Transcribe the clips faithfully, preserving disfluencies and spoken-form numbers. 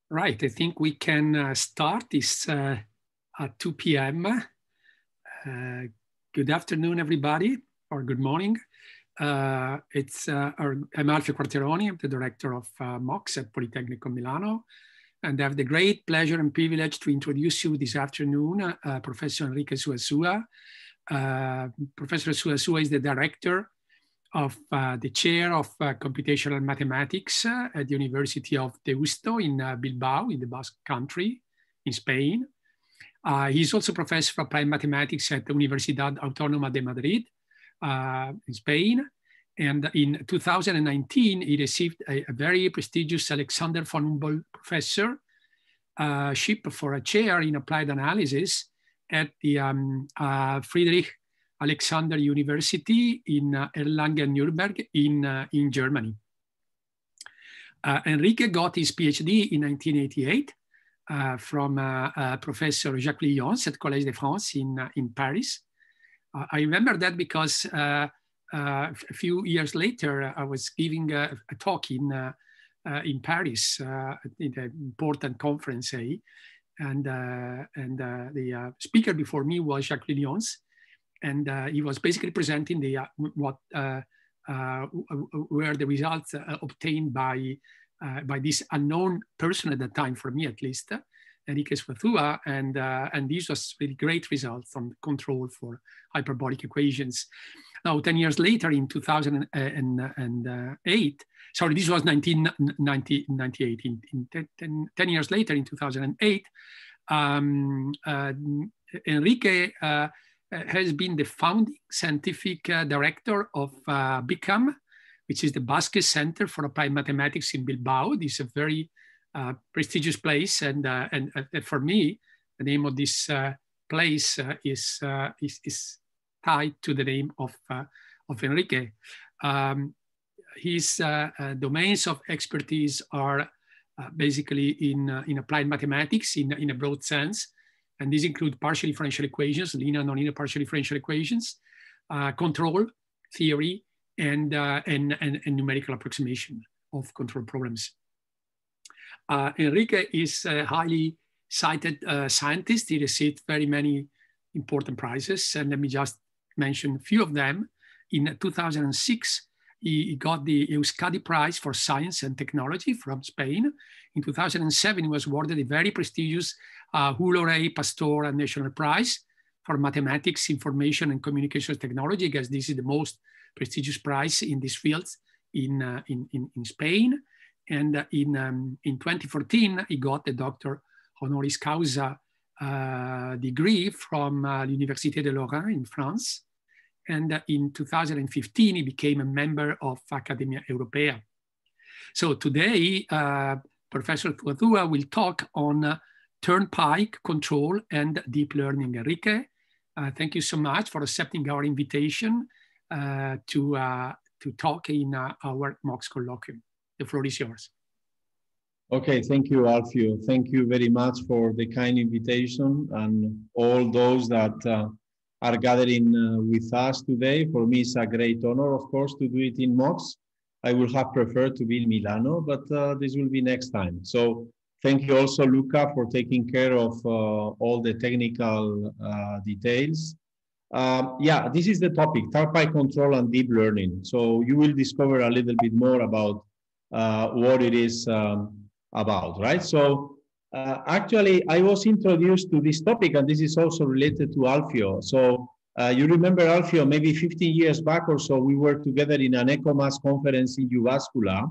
Right, I think we can uh, start. It's uh, at two p m Uh, good afternoon, everybody, or good morning. Uh, it's uh, our, I'm Alfio Quarteroni. I'm the director of uh, M O X at Politecnico Milano, and I have the great pleasure and privilege to introduce you this afternoon uh, Professor Enrique Suazua. Uh, Professor Suazua is the director of uh, the chair of uh, computational mathematics uh, at the University of Deusto in uh, Bilbao in the Basque Country in Spain. Uh, he's also professor of applied mathematics at the Universidad Autónoma de Madrid uh, in Spain. And in two thousand nineteen, he received a, a very prestigious Alexander von Humboldt professorship uh, for a chair in applied analysis at the um, uh, Friedrich Alexander University in uh, Erlangen-Nuremberg in, uh, in Germany. Uh, Enrique got his PhD in nineteen eighty-eight uh, from uh, uh, Professor Jacques Lyons at Collège de France in, uh, in Paris. Uh, I remember that because uh, uh, a few years later, I was giving a, a talk in, uh, uh, in Paris uh, in an important conference, eh? and, uh, and uh, the uh, speaker before me was Jacques Lyons. And uh, he was basically presenting the uh, what uh, uh, were the results uh, obtained by uh, by this unknown person at the time, for me at least, uh, Enrique Suazua, and uh, and these was really great results on control for hyperbolic equations. Now, ten years later, in two thousand eight, sorry, this was nineteen ninety-eight. In, in ten, ten years later, in two thousand eight, um, uh, Enrique. Uh, has been the founding scientific uh, director of uh, BICAM, which is the Basque Center for Applied Mathematics in Bilbao. This is a very uh, prestigious place. And, uh, and uh, for me, the name of this uh, place uh, is, uh, is, is tied to the name of, uh, of Enrique. Um, his uh, uh, domains of expertise are uh, basically in, uh, in applied mathematics in, in a broad sense. And these include partial differential equations, linear and nonlinear partial differential equations, uh, control theory, and, uh, and, and, and numerical approximation of control problems. Uh, Enrique is a highly cited uh, scientist. He received very many important prizes. And let me just mention a few of them. In two thousand six, he got the Euskadi Prize for Science and Technology from Spain. In two thousand seven, he was awarded a very prestigious uh, Hullo-Rey Pasteur National Prize for Mathematics, Information and Communications Technology, because this is the most prestigious prize in these fields in, uh, in, in, in Spain. And uh, in, um, in twenty fourteen, he got the Doctor Honoris Causa uh, degree from uh, l'Université de Lorraine in France. And uh, in two thousand fifteen, he became a member of Academia Europea. So today, uh, Professor Suazua will talk on uh, turnpike control and deep learning. Enrique, uh, thank you so much for accepting our invitation uh, to, uh, to talk in uh, our M O X colloquium. The floor is yours. Okay, thank you, Alfio. Thank you very much for the kind invitation and all those that uh, are gathering uh, with us today. For me, it's a great honor, of course, to do it in M O X. I would have preferred to be in Milano, but uh, this will be next time. So thank you also, Luca, for taking care of uh, all the technical uh, details. Um, yeah, this is the topic, turnpike control and deep learning. So you will discover a little bit more about uh, what it is um, about, right? So uh, actually, I was introduced to this topic, and this is also related to Alfio. So Uh, you remember, Alfio, maybe fifteen years back or so, we were together in an ECOMAS conference in Uvascula.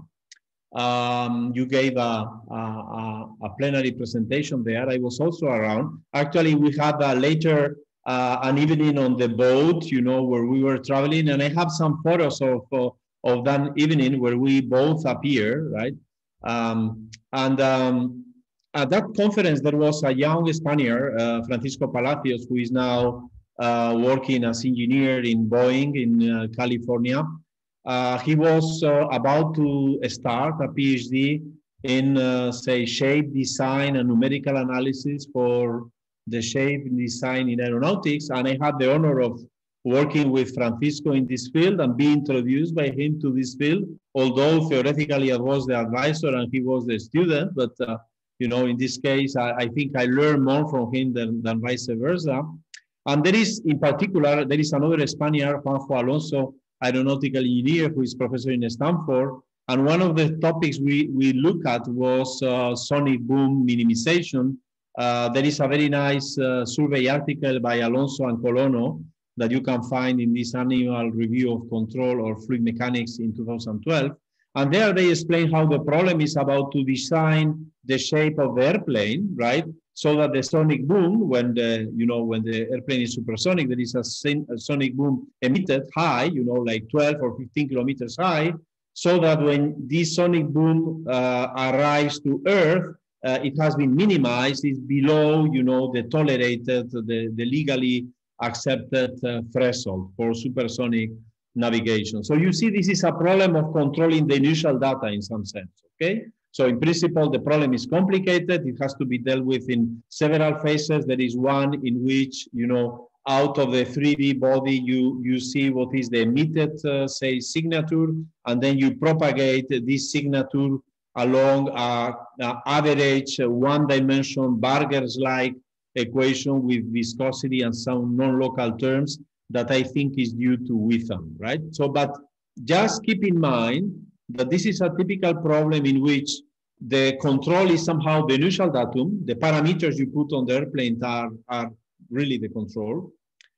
Um, you gave a, a, a plenary presentation there. I was also around. Actually, we had uh, later uh, an evening on the boat, you know, where we were traveling. And I have some photos of, of, of that evening where we both appear, right? Um, and um, at that conference, there was a young Spaniard, uh, Francisco Palacios, who is now Uh, working as engineer in Boeing in uh, California. Uh, he was uh, about to start a PhD in, uh, say, shape design and numerical analysis for the shape design in aeronautics. And I had the honor of working with Francisco in this field and be introduced by him to this field, although theoretically I was the advisor and he was the student, but uh, You know, in this case, I, I think I learned more from him than, than vice versa. And there is, in particular, there is another Spaniard, Juanjo Alonso, aeronautical engineer, who is professor in Stanford. And one of the topics we, we look at was uh, sonic boom minimization. Uh, there is a very nice uh, survey article by Alonso and Colono that you can find in this annual review of control or fluid mechanics in two thousand twelve. And there they explain how the problem is about to design the shape of the airplane, right? So that the sonic boom, when the, you know, when the airplane is supersonic, there is a, a sonic boom emitted high, you know, like twelve or fifteen kilometers high, so that when this sonic boom uh, arrives to Earth, uh, it has been minimized, it's below, you know, the tolerated, the, the legally accepted uh, threshold for supersonic navigation. So you see, this is a problem of controlling the initial data in some sense, okay? So in principle, the problem is complicated. It has to be dealt with in several phases. There is one in which, you know, out of the three D body, you, you see what is the emitted, uh, say, signature, and then you propagate this signature along a, a average uh, one-dimension Burgers-like equation with viscosity and some non-local terms that I think is due to Witham, right? So, but just keep in mind that this is a typical problem in which the control is somehow the initial datum, the parameters you put on the airplane are, are really the control.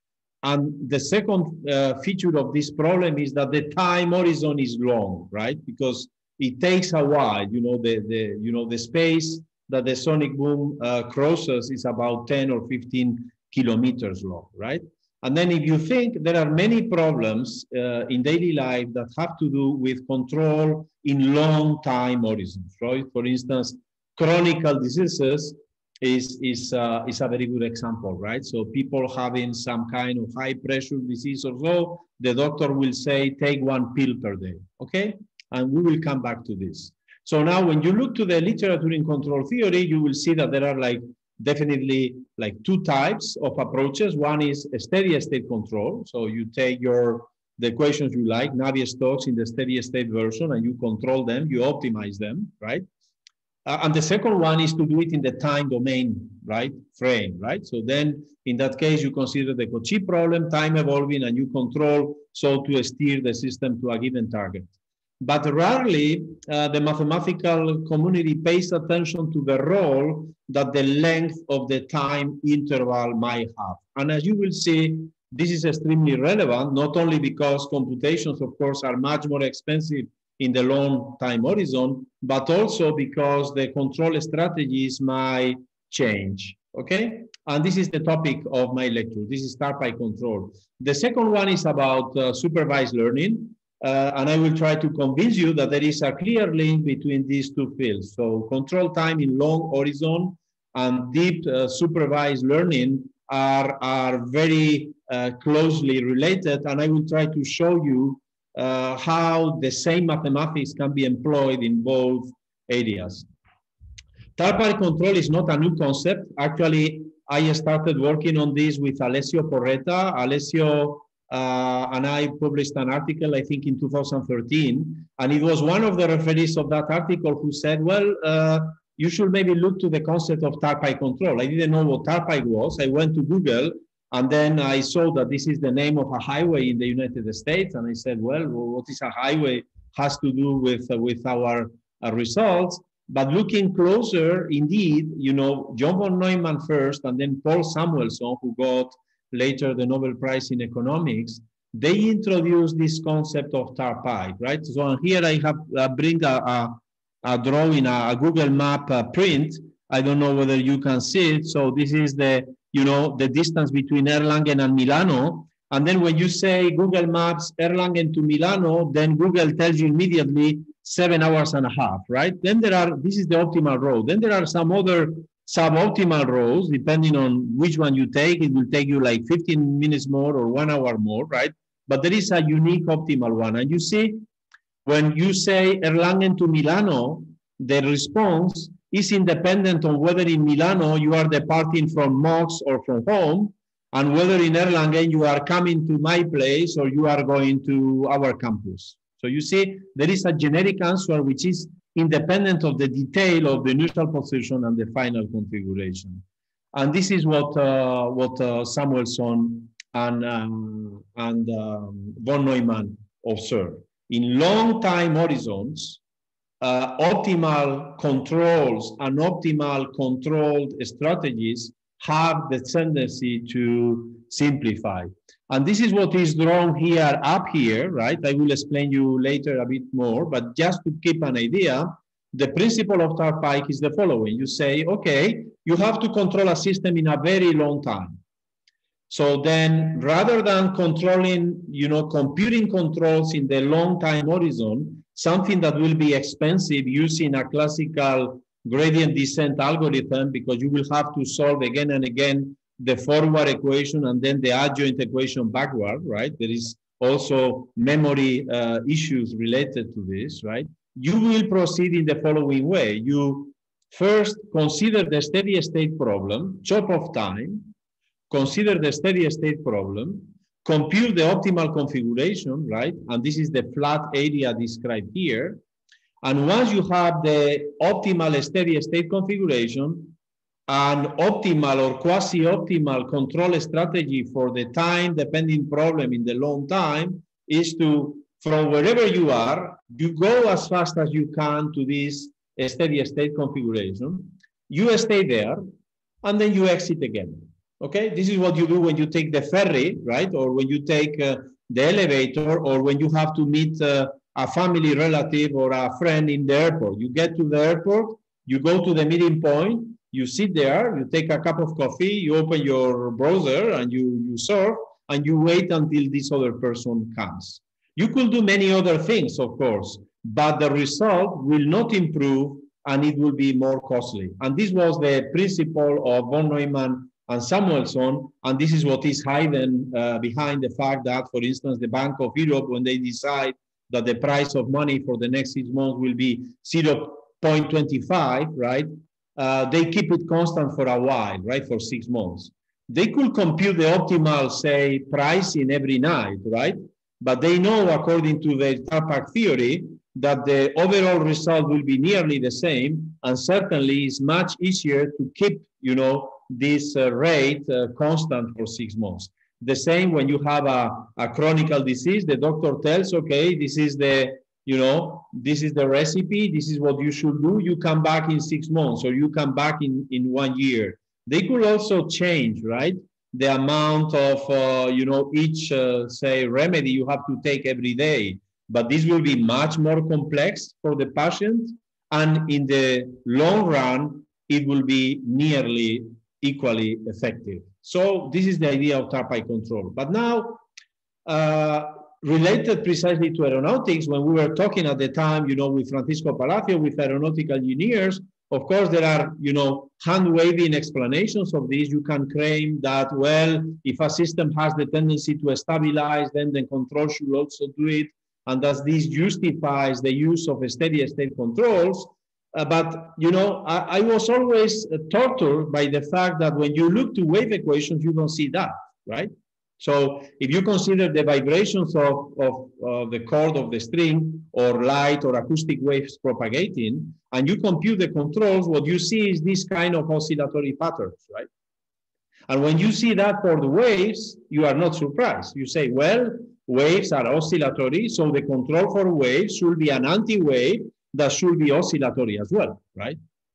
And the second uh, feature of this problem is that the time horizon is long, right? Because it takes a while, you know, the, the, you know, the space that the sonic boom uh, crosses is about ten or fifteen kilometers long, right? And then if you think, there are many problems uh, in daily life that have to do with control in long time horizons, right? For instance, chronic diseases is, is, uh, is a very good example, right? So people having some kind of high pressure disease or so, the doctor will say, take one pill per day, okay? And we will come back to this. So now when you look to the literature in control theory, you will see that there are like definitely like two types of approaches. One is a steady state control. So you take your, the equations you like, Navier-Stokes in the steady state version, and you control them, you optimize them, right? Uh, and the second one is to do it in the time domain, right, frame, right? So then in that case, you consider the Cauchy problem, time evolving, and you control so to steer the system to a given target. But rarely uh, the mathematical community pays attention to the role that the length of the time interval might have. And as you will see, this is extremely relevant, not only because computations, of course, are much more expensive in the long time horizon, but also because the control strategies might change, okay? And this is the topic of my lecture. This is TARPAI control. The second one is about uh, supervised learning. Uh, and I will try to convince you that there is a clear link between these two fields. So control time in long horizon and deep uh, supervised learning are, are very uh, closely related. And I will try to show you uh, how the same mathematics can be employed in both areas. TARPAI control is not a new concept. Actually, I started working on this with Alessio Porretta. Alessio Uh, and I published an article, I think in two thousand thirteen, and it was one of the referees of that article who said, well, uh, you should maybe look to the concept of TARPAI control. I didn't know what TARPAI was. I went to Google, and then I saw that this is the name of a highway in the United States, and I said, well, what is a highway has to do with, uh, with our uh, results. But looking closer, indeed, you know, John von Neumann first, and then Paul Samuelson, who got later the Nobel Prize in Economics, they introduced this concept of TARPAI, right? So here I have uh, bring a, a, a drawing, a, a Google map uh, print. I don't know whether you can see it. So this is the, you know, the distance between Erlangen and Milano. And then when you say Google Maps, Erlangen to Milano, then Google tells you immediately seven hours and a half, right? Then there are, this is the optimal road. Then there are some other suboptimal roads, depending on which one you take. It will take you like fifteen minutes more or one hour more, right? But there is a unique optimal one. And you see, when you say Erlangen to Milano, the response is independent on whether in Milano you are departing from Mox or from home, and whether in Erlangen you are coming to my place or you are going to our campus. So you see, there is a generic answer which is independent of the detail of the neutral position and the final configuration. And this is what, uh, what uh, Samuelson and, um, and um, von Neumann observed. In long time horizons, uh, optimal controls and optimal controlled strategies have the tendency to simplify. And this is what is drawn here up here, right? I will explain you later a bit more, but just to keep an idea, the principle of Tarpike is the following. You say, okay, you have to control a system in a very long time. So then rather than controlling, you know, computing controls in the long time horizon, something that will be expensive using a classical gradient descent algorithm, because you will have to solve again and again the forward equation and then the adjoint equation backward, right? There is also memory uh, issues related to this, right? You will proceed in the following way. You first consider the steady state problem, chop off time, consider the steady state problem, compute the optimal configuration, right? And this is the flat area described here. And once you have the optimal steady state configuration, an optimal or quasi-optimal control strategy for the time-dependent problem in the long time is to, from wherever you are, you go as fast as you can to this steady state configuration, you stay there, and then you exit again. Okay, this is what you do when you take the ferry, right? Or when you take uh, the elevator, or when you have to meet uh, a family relative or a friend in the airport. You get to the airport, you go to the meeting point, you sit there, you take a cup of coffee, you open your browser and you, you surf, and you wait until this other person comes. You could do many other things, of course, but the result will not improve and it will be more costly. And this was the principle of von Neumann and Samuelson, and this is what is hidden uh, behind the fact that, for instance, the Bank of Europe, when they decide that the price of money for the next six months will be zero point two five, right? Uh, they keep it constant for a while, right, for six months. They could compute the optimal, say, pricing every night, right? But they know, according to the Tarpike theory, that the overall result will be nearly the same, and certainly it's much easier to keep, you know, this uh, rate uh, constant for six months. The same when you have a, a chronic disease, the doctor tells, okay, this is the, you know, this is the recipe, this is what you should do. You come back in six months or you come back in, in one year. They could also change, right? The amount of, uh, you know, each, uh, say, remedy you have to take every day. But this will be much more complex for the patient. And in the long run, it will be nearly equally effective. So this is the idea of Tarpike control. But now, uh, related precisely to aeronautics, when we were talking at the time, you know, with Francisco Palacio, with aeronautical engineers, of course, there are, you know, hand-waving explanations of this. You can claim that, well, if a system has the tendency to stabilize, then the control should also do it. And thus this justifies the use of steady state controls. Uh, but, you know, I, I was always uh, tortured by the fact that when you look to wave equations, you don't see that, right? So if you consider the vibrations of, of uh, the chord of the string or light or acoustic waves propagating, and you compute the controls, what you see is this kind of oscillatory patterns, right? And when you see that for the waves, you are not surprised. You say, well, waves are oscillatory, so the control for waves should be an anti-wave that should be oscillatory as well, right?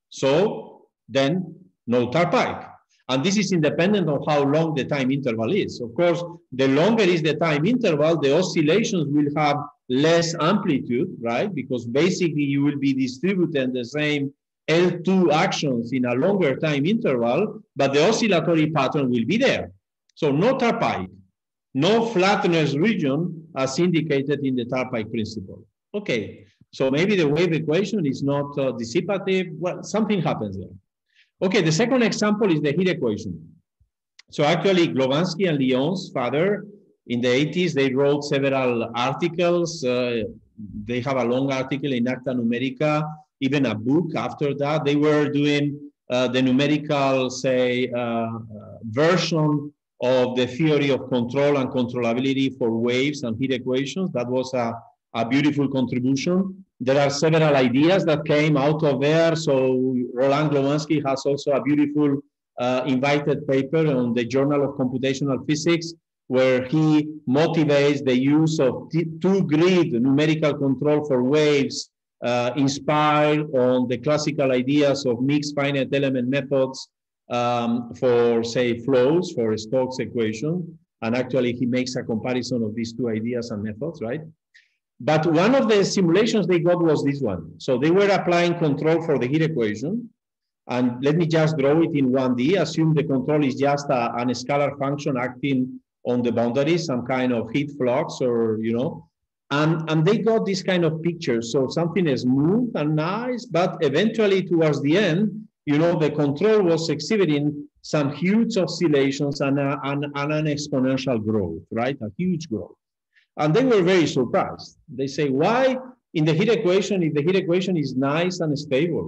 So then no Tarpike. And this is independent of how long the time interval is. Of course, the longer is the time interval, the oscillations will have less amplitude, right? Because basically you will be distributing the same L two actions in a longer time interval, but the oscillatory pattern will be there. So no Tarpike, no flatness region as indicated in the Tarpike principle. Okay, so maybe the wave equation is not uh, dissipative. Well, something happens there. Okay, the second example is the heat equation. So actually, Glovansky and Lyon's father, in the eighties, they wrote several articles. Uh, they have a long article in Acta Numerica, even a book after that. They were doing uh, the numerical, say, uh, uh, version of the theory of control and controllability for waves and heat equations. That was a, a beautiful contribution. There are several ideas that came out of there. So Roland Glowacki has also a beautiful uh, invited paper on the Journal of Computational Physics, where he motivates the use of two-grid numerical control for waves uh, inspired on the classical ideas of mixed finite element methods um, for, say, flows, for Stokes equation. And actually, he makes a comparison of these two ideas and methods, right? But one of the simulations they got was this one. So they were applying control for the heat equation. And let me just draw it in one D. Assume the control is just a, an scalar function acting on the boundary, some kind of heat flux or, you know, and, and they got this kind of picture. So something is smooth and nice, but eventually towards the end, you know, the control was exhibiting some huge oscillations and, a, and, and an exponential growth, right? A huge growth. And they were very surprised. They say, why in the heat equation, if the heat equation is nice and stable,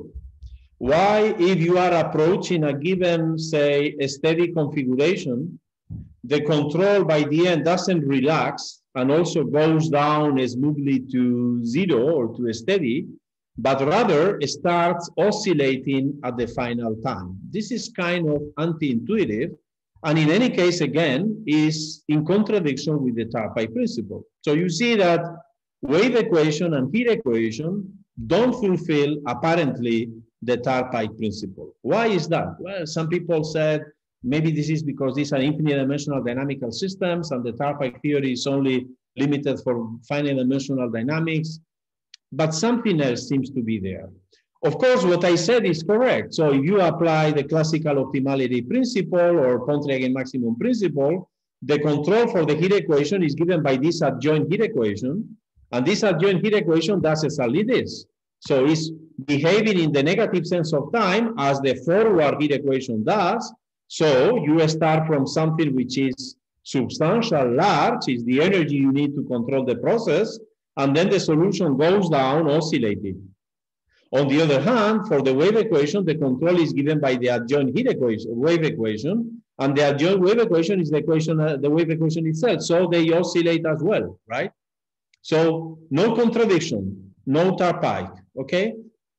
why if you are approaching a given, say, a steady configuration, the control by the end doesn't relax and also goes down smoothly to zero or to a steady, but rather starts oscillating at the final time. This is kind of anti-intuitive. And in any case, again, is in contradiction with the Tarpei principle. So you see that wave equation and heat equation don't fulfill, apparently, the Tarpei principle. Why is that? Well, some people said, maybe this is because these are infinite dimensional dynamical systems and the Tarpei theory is only limited for finite dimensional dynamics. But something else seems to be there. Of course, what I said is correct. So if you apply the classical optimality principle or Pontryagin maximum principle, the control for the heat equation is given by this adjoint heat equation. And this adjoint heat equation does exactly this. So it's behaving in the negative sense of time as the forward heat equation does. So you start from something which is substantial, large, is the energy you need to control the process. And then the solution goes down oscillating. On the other hand, for the wave equation, the control is given by the adjoint heat equation, wave equation, and the adjoint wave equation is the equation, uh, the wave equation itself. So they oscillate as well, right? So no contradiction, no Tarpei, okay?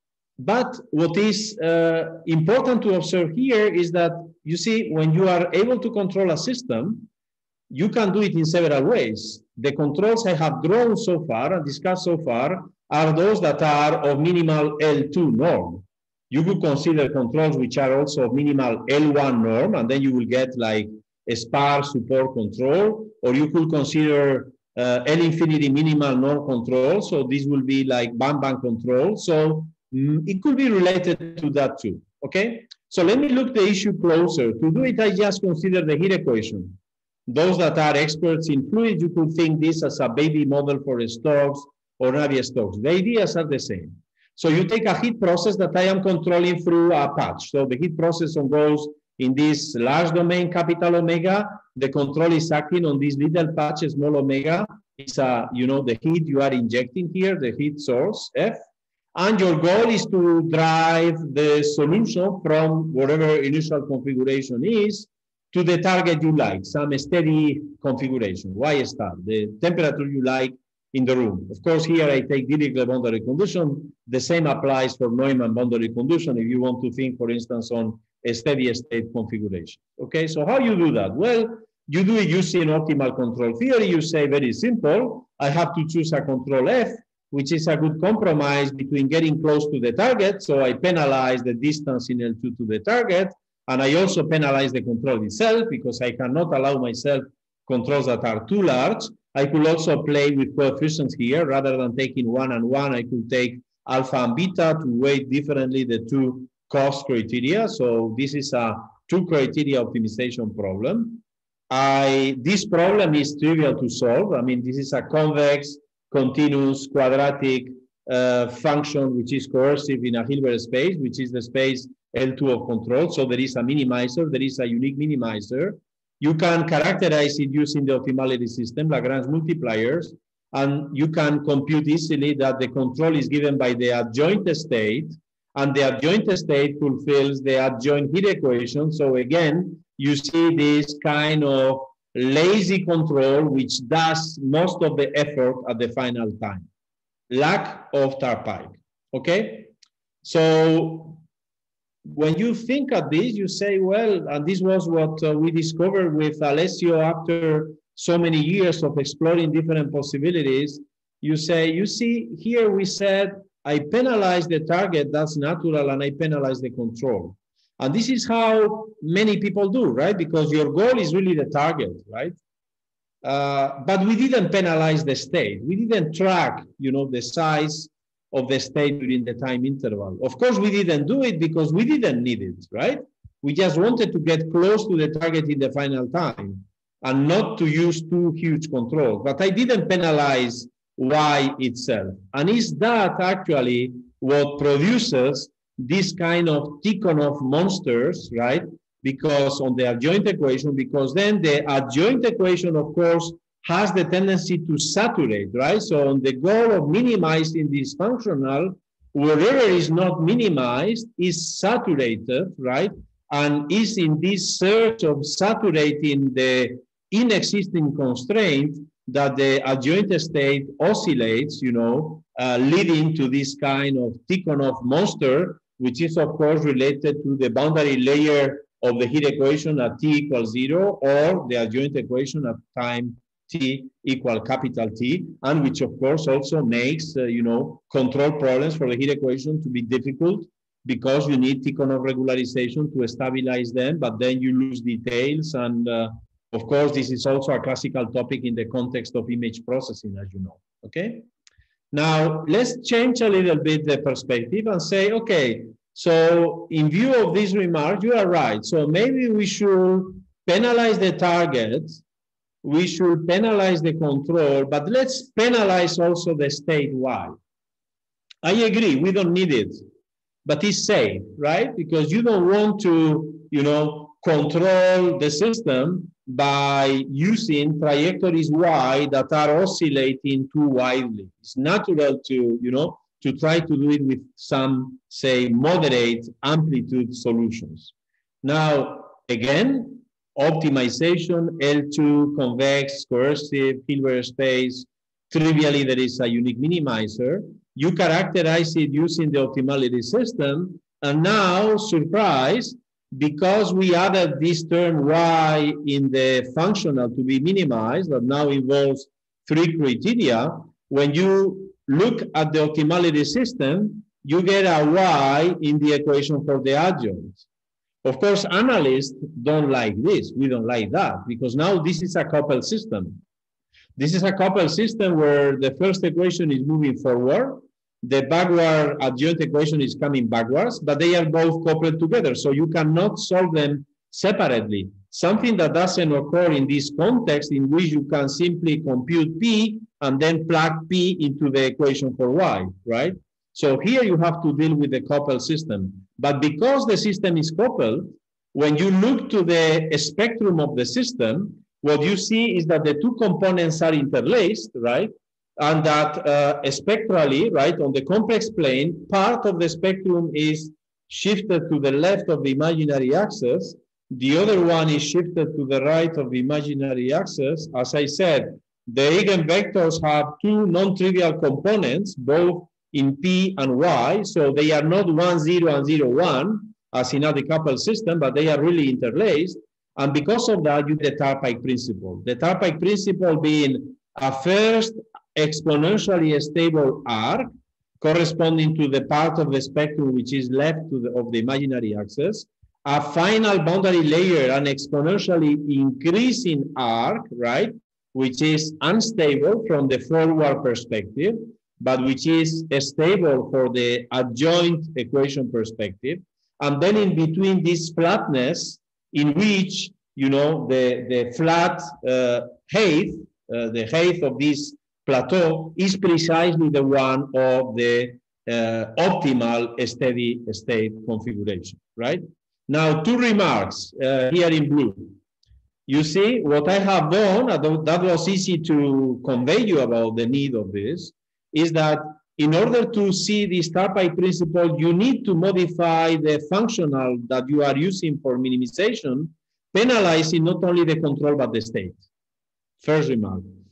But what is uh, important to observe here is that, you see, when you are able to control a system, you can do it in several ways. The controls I have drawn so far and discussed so far are those that are of minimal L two norm. You could consider controls which are also of minimal L one norm, and then you will get like a sparse support control, or you could consider uh, L infinity minimal norm control. So this will be like bang-bang control. So mm, it could be related to that too, okay? So let me look the issue closer. To do it, I just consider the heat equation. Those that are experts in fluids, you could think this as a baby model for Stokes or Navier-Stokes. The ideas are the same. So you take a heat process that I am controlling through a patch. So the heat process goes in this large domain, capital omega. The control is acting on this little patch, small omega. It's a, you know, the heat you are injecting here, the heat source, F. And your goal is to drive the solution from whatever initial configuration is to the target you like, some steady configuration, Y star, the temperature you like in the room. Of course, here I take Dirichlet boundary condition. The same applies for Neumann boundary condition if you want to think, for instance, on a steady state configuration. Okay, so how you do that? Well, you do it using optimal control theory. You say very simple, I have to choose a control F, which is a good compromise between getting close to the target. So I penalize the distance in L two to the target. And I also penalize the control itself because I cannot allow myself controls that are too large. I could also play with coefficients here. Rather than taking one and one, I could take alpha and beta to weight differently the two cost criteria. So this is a two criteria optimization problem. I, this problem is trivial to solve. I mean, this is a convex, continuous, quadratic uh, function, which is coercive in a Hilbert space, which is the space L two of control. So there is a minimizer, there is a unique minimizer. You can characterize it using the optimality system, Lagrange multipliers, and you can compute easily that the control is given by the adjoint state, and the adjoint state fulfills the adjoint heat equation. So again, you see this kind of lazy control, which does most of the effort at the final time. lack of tar pipe, okay? So when you think of this, you say, well, and this was what uh, we discovered with Alessio after so many years of exploring different possibilities. You say, you see, here we said, I penalize the target, that's natural, and I penalize the control. And this is how many people do, right? Because your goal is really the target, right? Uh, but we didn't penalize the state. We didn't track, you know, the size of the state during the time interval. Of course, we didn't do it because we didn't need it, right? We just wanted to get close to the target in the final time and not to use two huge controls. But I didn't penalize Y itself. And is that actually what produces this kind of Tikhonov monsters, right? Because on the adjoint equation, because then the adjoint equation, of course, has the tendency to saturate, right? So on the goal of minimizing this functional, whatever is not minimized is saturated, right? And is in this search of saturating the inexisting constraint that the adjoint state oscillates, you know, uh, leading to this kind of Tikhonov monster, which is, of course, related to the boundary layer of the heat equation at t equals zero, or the adjoint equation at time t equal capital T, and which, of course, also makes, uh, you know, control problems for the heat equation to be difficult because you need Tikhonov regularization to stabilize them, but then you lose details. And, uh, of course, this is also a classical topic in the context of image processing, as you know, okay? Now, let's change a little bit the perspective and say, okay, so in view of this remark, you are right. So maybe we should penalize the target, we should penalize the control, but let's penalize also the state Y. I agree, we don't need it, but it's safe, right? Because you don't want to, you know, control the system by using trajectories Y that are oscillating too widely. It's natural to, you know, to try to do it with some, say, moderate amplitude solutions. Now, again, optimization, L two, convex, coercive, Hilbert space, trivially there is a unique minimizer. You characterize it using the optimality system, and now, surprise, because we added this term Y in the functional to be minimized, that now involves three criteria, when you look at the optimality system, you get a Y in the equation for the adjoint. Of course, analysts don't like this. We don't like that, because now this is a coupled system. This is a coupled system where the first equation is moving forward, the backward adjoint equation is coming backwards, but they are both coupled together, so you cannot solve them separately. Something that doesn't occur in this context, in which you can simply compute P and then plug P into the equation for Y, right? So here you have to deal with the coupled system. But because the system is coupled, when you look to the spectrum of the system, what you see is that the two components are interlaced, right? And that uh, spectrally, right, on the complex plane, part of the spectrum is shifted to the left of the imaginary axis. The other one is shifted to the right of the imaginary axis. As I said, the eigenvectors have two non-trivial components, both in P and Y. So they are not one, zero, and zero, one, as in a decoupled system, but they are really interlaced. And because of that, you get the Tarpike principle. The Tarpike principle being a first exponentially stable arc corresponding to the part of the spectrum which is left to the, of the imaginary axis, a final boundary layer, an exponentially increasing arc, right, which is unstable from the forward perspective, but which is stable for the adjoint equation perspective. And then in between this flatness, in which, you know, the, the flat uh, height, uh, the height of this plateau is precisely the one of the uh, optimal steady state configuration, right? Now, two remarks uh, here in blue. You see, what I have done, that was easy to convey you about the need of this, is that in order to see this Tarpike principle, you need to modify the functional that you are using for minimization, penalizing not only the control, but the state. First remark.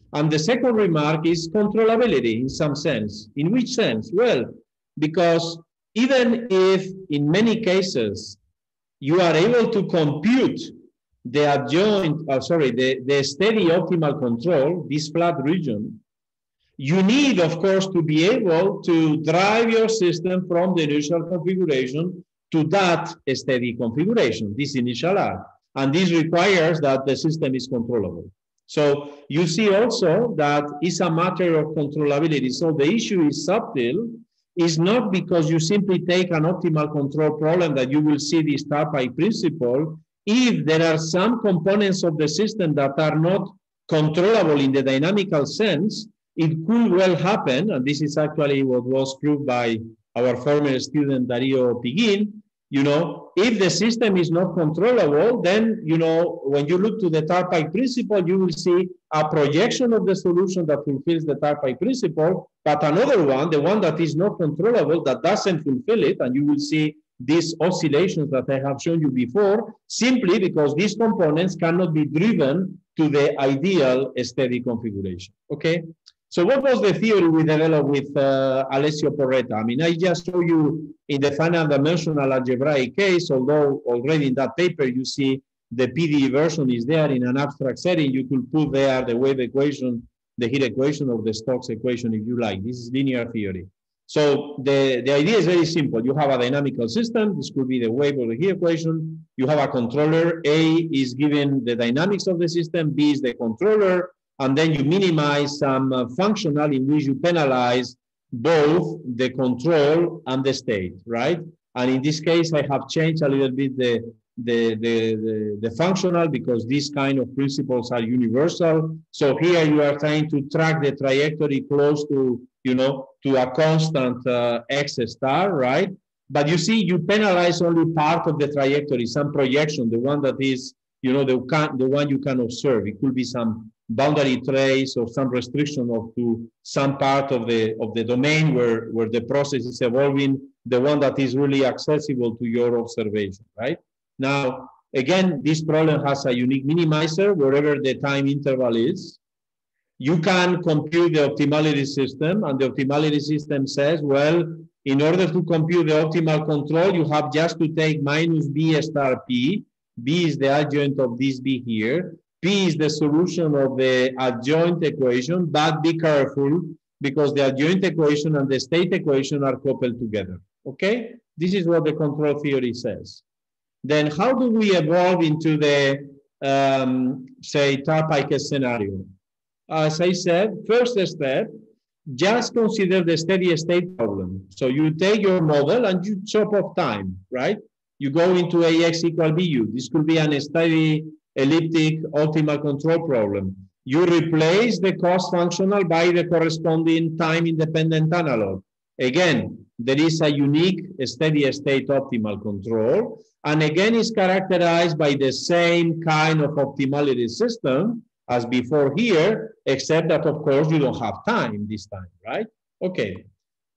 And the second remark is controllability in some sense. In which sense? Well, because even if in many cases you are able to compute the adjoint, uh, sorry, the, the steady optimal control, this flat region, you need, of course, to be able to drive your system from the initial configuration to that steady configuration, this initial R. And this requires that the system is controllable. So you see also that it's a matter of controllability. So the issue is subtle. It's not because you simply take an optimal control problem that you will see this TARPAI principle. If there are some components of the system that are not controllable in the dynamical sense, it could well happen, and this is actually what was proved by our former student Dario Piguin, you know, if the system is not controllable, then, you know, when you look to the TARPAI principle, you will see a projection of the solution that fulfills the TARPAI principle, but another one, the one that is not controllable, that doesn't fulfill it, and you will see these oscillations that I have shown you before, simply because these components cannot be driven to the ideal steady configuration, okay? So what was the theory we developed with uh, Alessio Porretta? I mean, I just showed you in the finite dimensional algebraic case, although already in that paper you see the P D E version is there in an abstract setting, you could put there the wave equation, the heat equation, or the Stokes equation if you like. This is linear theory. So the, the idea is very simple. You have a dynamical system. This could be the wave or the heat equation. You have a controller. A is given the dynamics of the system. B is the controller. And then you minimize some uh, functional in which you penalize both the control and the state, right? And in this case, I have changed a little bit the, the, the, the, the functional because these kind of principles are universal. So here you are trying to track the trajectory close to, you know, to a constant uh, x star, right? But you see, you penalize only part of the trajectory, some projection, the one that is, you know, the, the one you can observe. It could be some boundary trace or some restriction of to some part of the of the domain where where the process is evolving, the one that is really accessible to your observation, right? Now, again, this problem has a unique minimizer wherever the time interval is. You can compute the optimality system, and the optimality system says, well, in order to compute the optimal control, you have just to take minus B star P. B is the adjoint of this B here. P is the solution of the adjoint equation, but be careful because the adjoint equation and the state equation are coupled together, okay? This is what the control theory says. Then how do we evolve into the, um, say, TARPAI scenario? As I said, first step, just consider the steady state problem. So you take your model and you chop off time, right? You go into A X equal B U. This could be an steady elliptic optimal control problem. You replace the cost functional by the corresponding time independent analog. Again, there is a unique steady state optimal control. And again, it's characterized by the same kind of optimality system as before here, except that, of course, you don't have time this time, right? Okay.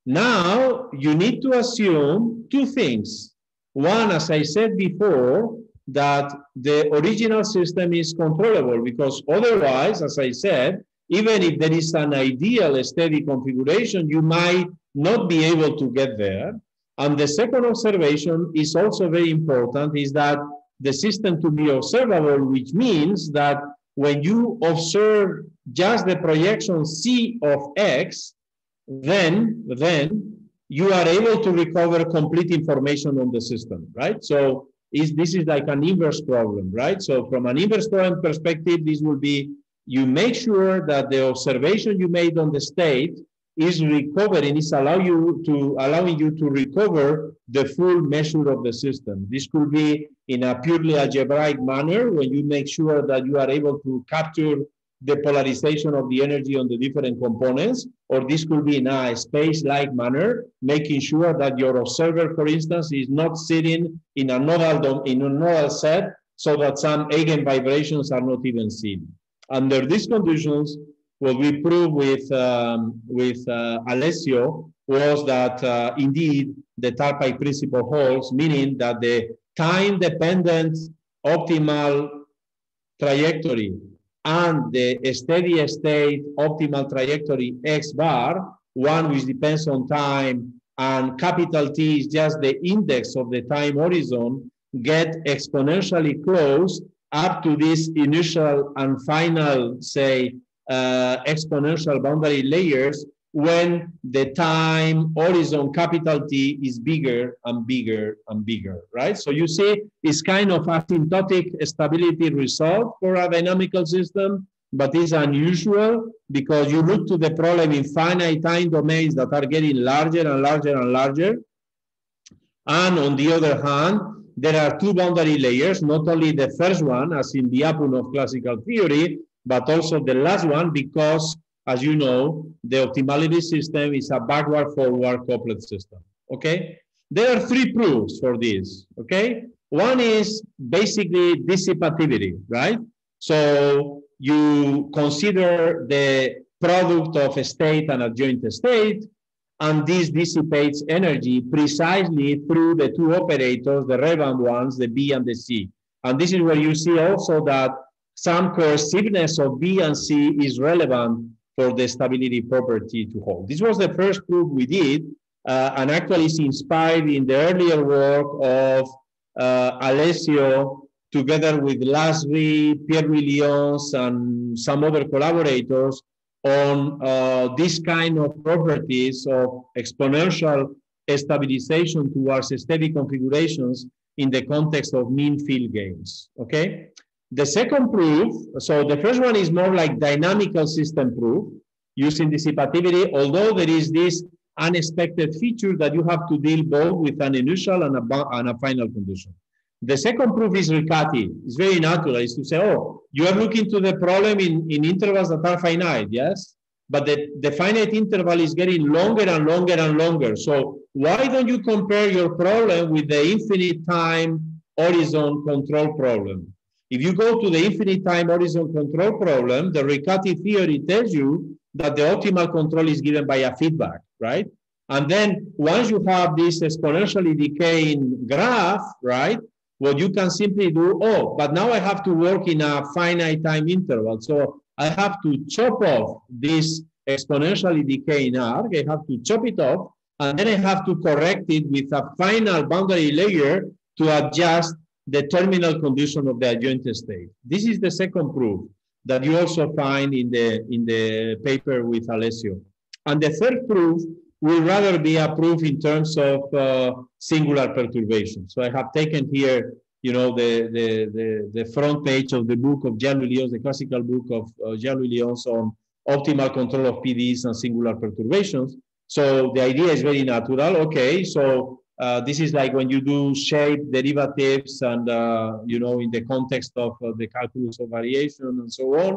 Now, you need to assume two things. One, as I said before, that the original system is controllable, because otherwise, as I said, even if there is an ideal steady configuration, you might not be able to get there. And the second observation is also very important, is that the system to be observable, which means that when you observe just the projection C of X, then, then you are able to recover complete information on the system, right? So is this is like an inverse problem, right? So from an inverse problem perspective, this will be, you make sure that the observation you made on the state is recovering, is allow you to, allowing you to recover the full measure of the system. This could be in a purely algebraic manner when you make sure that you are able to capture the polarization of the energy on the different components, or this could be in a space-like manner, making sure that your observer, for instance, is not sitting in a nodal, in a nodal set so that some eigen vibrations are not even seen. Under these conditions, what we proved with, um, with uh, Alessio was that uh, indeed the TARPAI principle holds, meaning that the time-dependent optimal trajectory and the steady state optimal trajectory x bar, one which depends on time, and capital T is just the index of the time horizon, get exponentially close up to this initial and final, say, uh, exponential boundary layers when the time horizon capital T is bigger and bigger and bigger, right? So you see, it's kind of asymptotic stability result for a dynamical system, but it's unusual because you look to the problem in finite time domains that are getting larger and larger and larger. And on the other hand, there are two boundary layers, not only the first one, as in the apple of classical theory, but also the last one, because, as you know, the optimality system is a backward-forward couplet system, okay? There are three proofs for this, okay? One is basically dissipativity, right? So you consider the product of a state and adjoint state, and this dissipates energy precisely through the two operators, the relevant ones, the B and the C. And this is where you see also that some coerciveness of B and C is relevant for the stability property to hold. This was the first proof we did, uh, and actually is inspired in the earlier work of uh, Alessio, together with Lasry, Pierre-Louis Lyons, and some other collaborators, on uh, this kind of properties of exponential stabilization towards steady configurations in the context of mean field gains, okay? The second proof, so the first one is more like dynamical system proof using dissipativity, although there is this unexpected feature that you have to deal both with an initial and a, and a final condition. The second proof is Riccati. It's very natural. It's to say, oh, you are looking to the problem in, in intervals that are finite, yes? But the, the finite interval is getting longer and longer and longer. So why don't you compare your problem with the infinite time horizon control problem? If you go to the infinite time horizon control problem, the Riccati theory tells you that the optimal control is given by a feedback, right? And then once you have this exponentially decaying graph, right? What you can simply do, oh, but now I have to work in a finite time interval. So I have to chop off this exponentially decaying arc. I have to chop it off, and then I have to correct it with a final boundary layer to adjust the terminal condition of the adjoint state. This is the second proof that you also find in the, in the paper with Alessio. And the third proof will rather be a proof in terms of uh, singular perturbation. So I have taken here, you know, the, the, the, the front page of the book of Jean-Louis Lyons, the classical book of uh, Jean-Louis Lyons on optimal control of P Ds and singular perturbations. So the idea is very natural. Okay, so uh, this is like when you do shape derivatives and, uh, you know, in the context of uh, the calculus of variation and so on.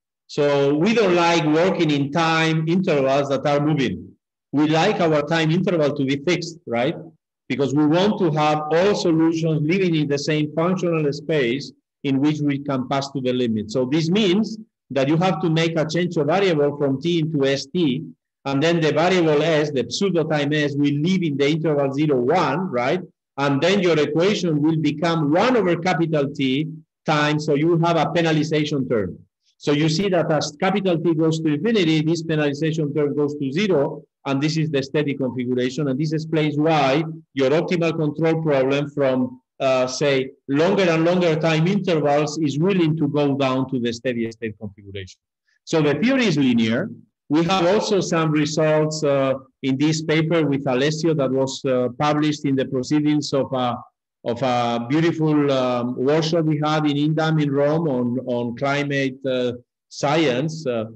So we don't like working in time intervals that are moving. We like our time interval to be fixed, right? Because we want to have all solutions living in the same functional space in which we can pass to the limit. So this means that you have to make a change of variable from t into st, and then the variable s, the pseudo time s, will live in the interval zero, one, right? And then your equation will become one over capital T times, so you will have a penalization term. So you see that as capital T goes to infinity, this penalization term goes to zero, and this is the steady configuration. And this explains why your optimal control problem from, uh, say, longer and longer time intervals is willing to go down to the steady state configuration. So the theory is linear. We have also some results uh, in this paper with Alessio that was uh, published in the proceedings of a, of a beautiful um, workshop we had in INDAM in Rome on, on climate uh, science. Uh,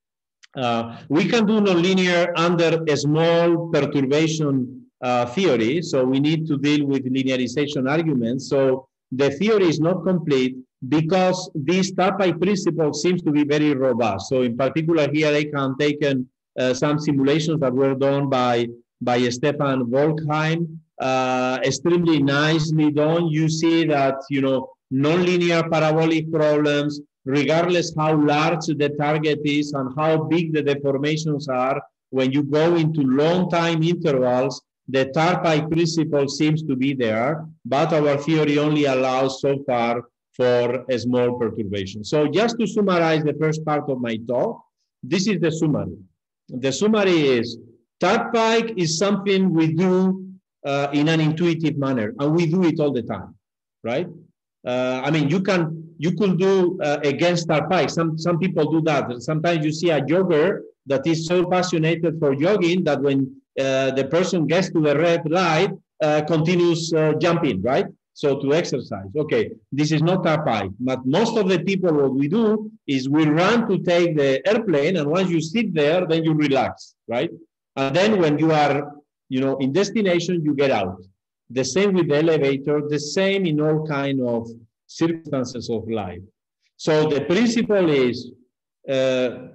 Uh, we can do nonlinear under a small perturbation uh, theory, so we need to deal with linearization arguments. So the theory is not complete because this Tarpei principle seems to be very robust. So in particular here I can take uh, some simulations that were done by, by Stefan Volkheim, uh, extremely nicely done. You see that, you know, nonlinear parabolic problems, regardless how large the target is and how big the deformations are, when you go into long time intervals, the Tarpei principle seems to be there, but our theory only allows so far for a small perturbation. So just to summarize the first part of my talk, this is the summary. The summary is TarPike is something we do uh, in an intuitive manner, and we do it all the time, right? Uh, I mean, you can you could do uh, against TarPike. Some some people do that. Sometimes you see a jogger that is so passionate for jogging that when uh, the person gets to the red light, uh, continues uh, jumping, right? So to exercise. Okay, this is not TarPike, but most of the people, what we do is we run to take the airplane, and once you sit there, then you relax, right? And then when you are, you know, in destination, you get out. The same with the elevator, the same in all kind of circumstances of life. So the principle is uh,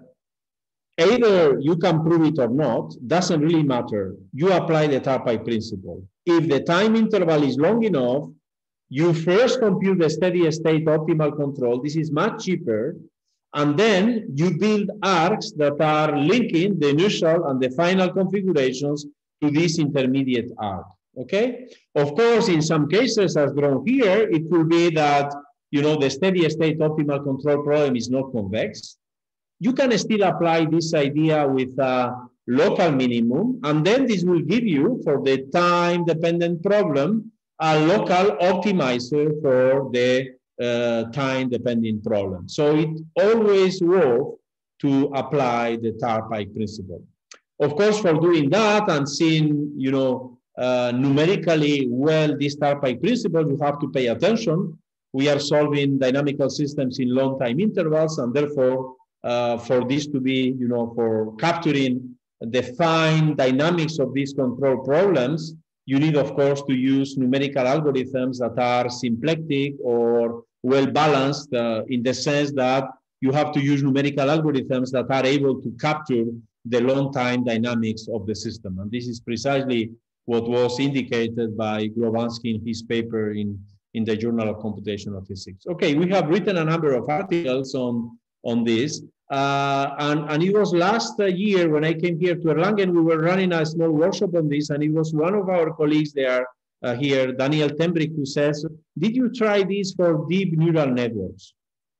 either you can prove it or not, doesn't really matter. You apply the TarPike principle. If the time interval is long enough, you first compute the steady state optimal control. This is much cheaper. And then you build arcs that are linking the initial and the final configurations to this intermediate arc. Okay. Of course, in some cases, as drawn here, it will be that, you know, the steady state optimal control problem is not convex. You can still apply this idea with a local minimum, and then this will give you, for the time-dependent problem, a local optimizer for the uh, time-dependent problem. So it always works to apply the TarPike principle. Of course, for doing that and seeing, you know, uh, numerically well this TarPike principle, you have to pay attention. We are solving dynamical systems in long time intervals, and therefore, uh, for this to be, you know, for capturing the fine dynamics of these control problems, you need, of course, to use numerical algorithms that are symplectic or well-balanced uh, in the sense that you have to use numerical algorithms that are able to capture the long-time dynamics of the system. And this is precisely what was indicated by Glovansky in his paper in, in the Journal of Computational Physics. Okay, we have written a number of articles on, on this. Uh, and, and it was last uh, year when I came here to Erlangen, we were running a small workshop on this, and it was one of our colleagues there uh, here, Daniel Tembrick, who says, did you try this for deep neural networks?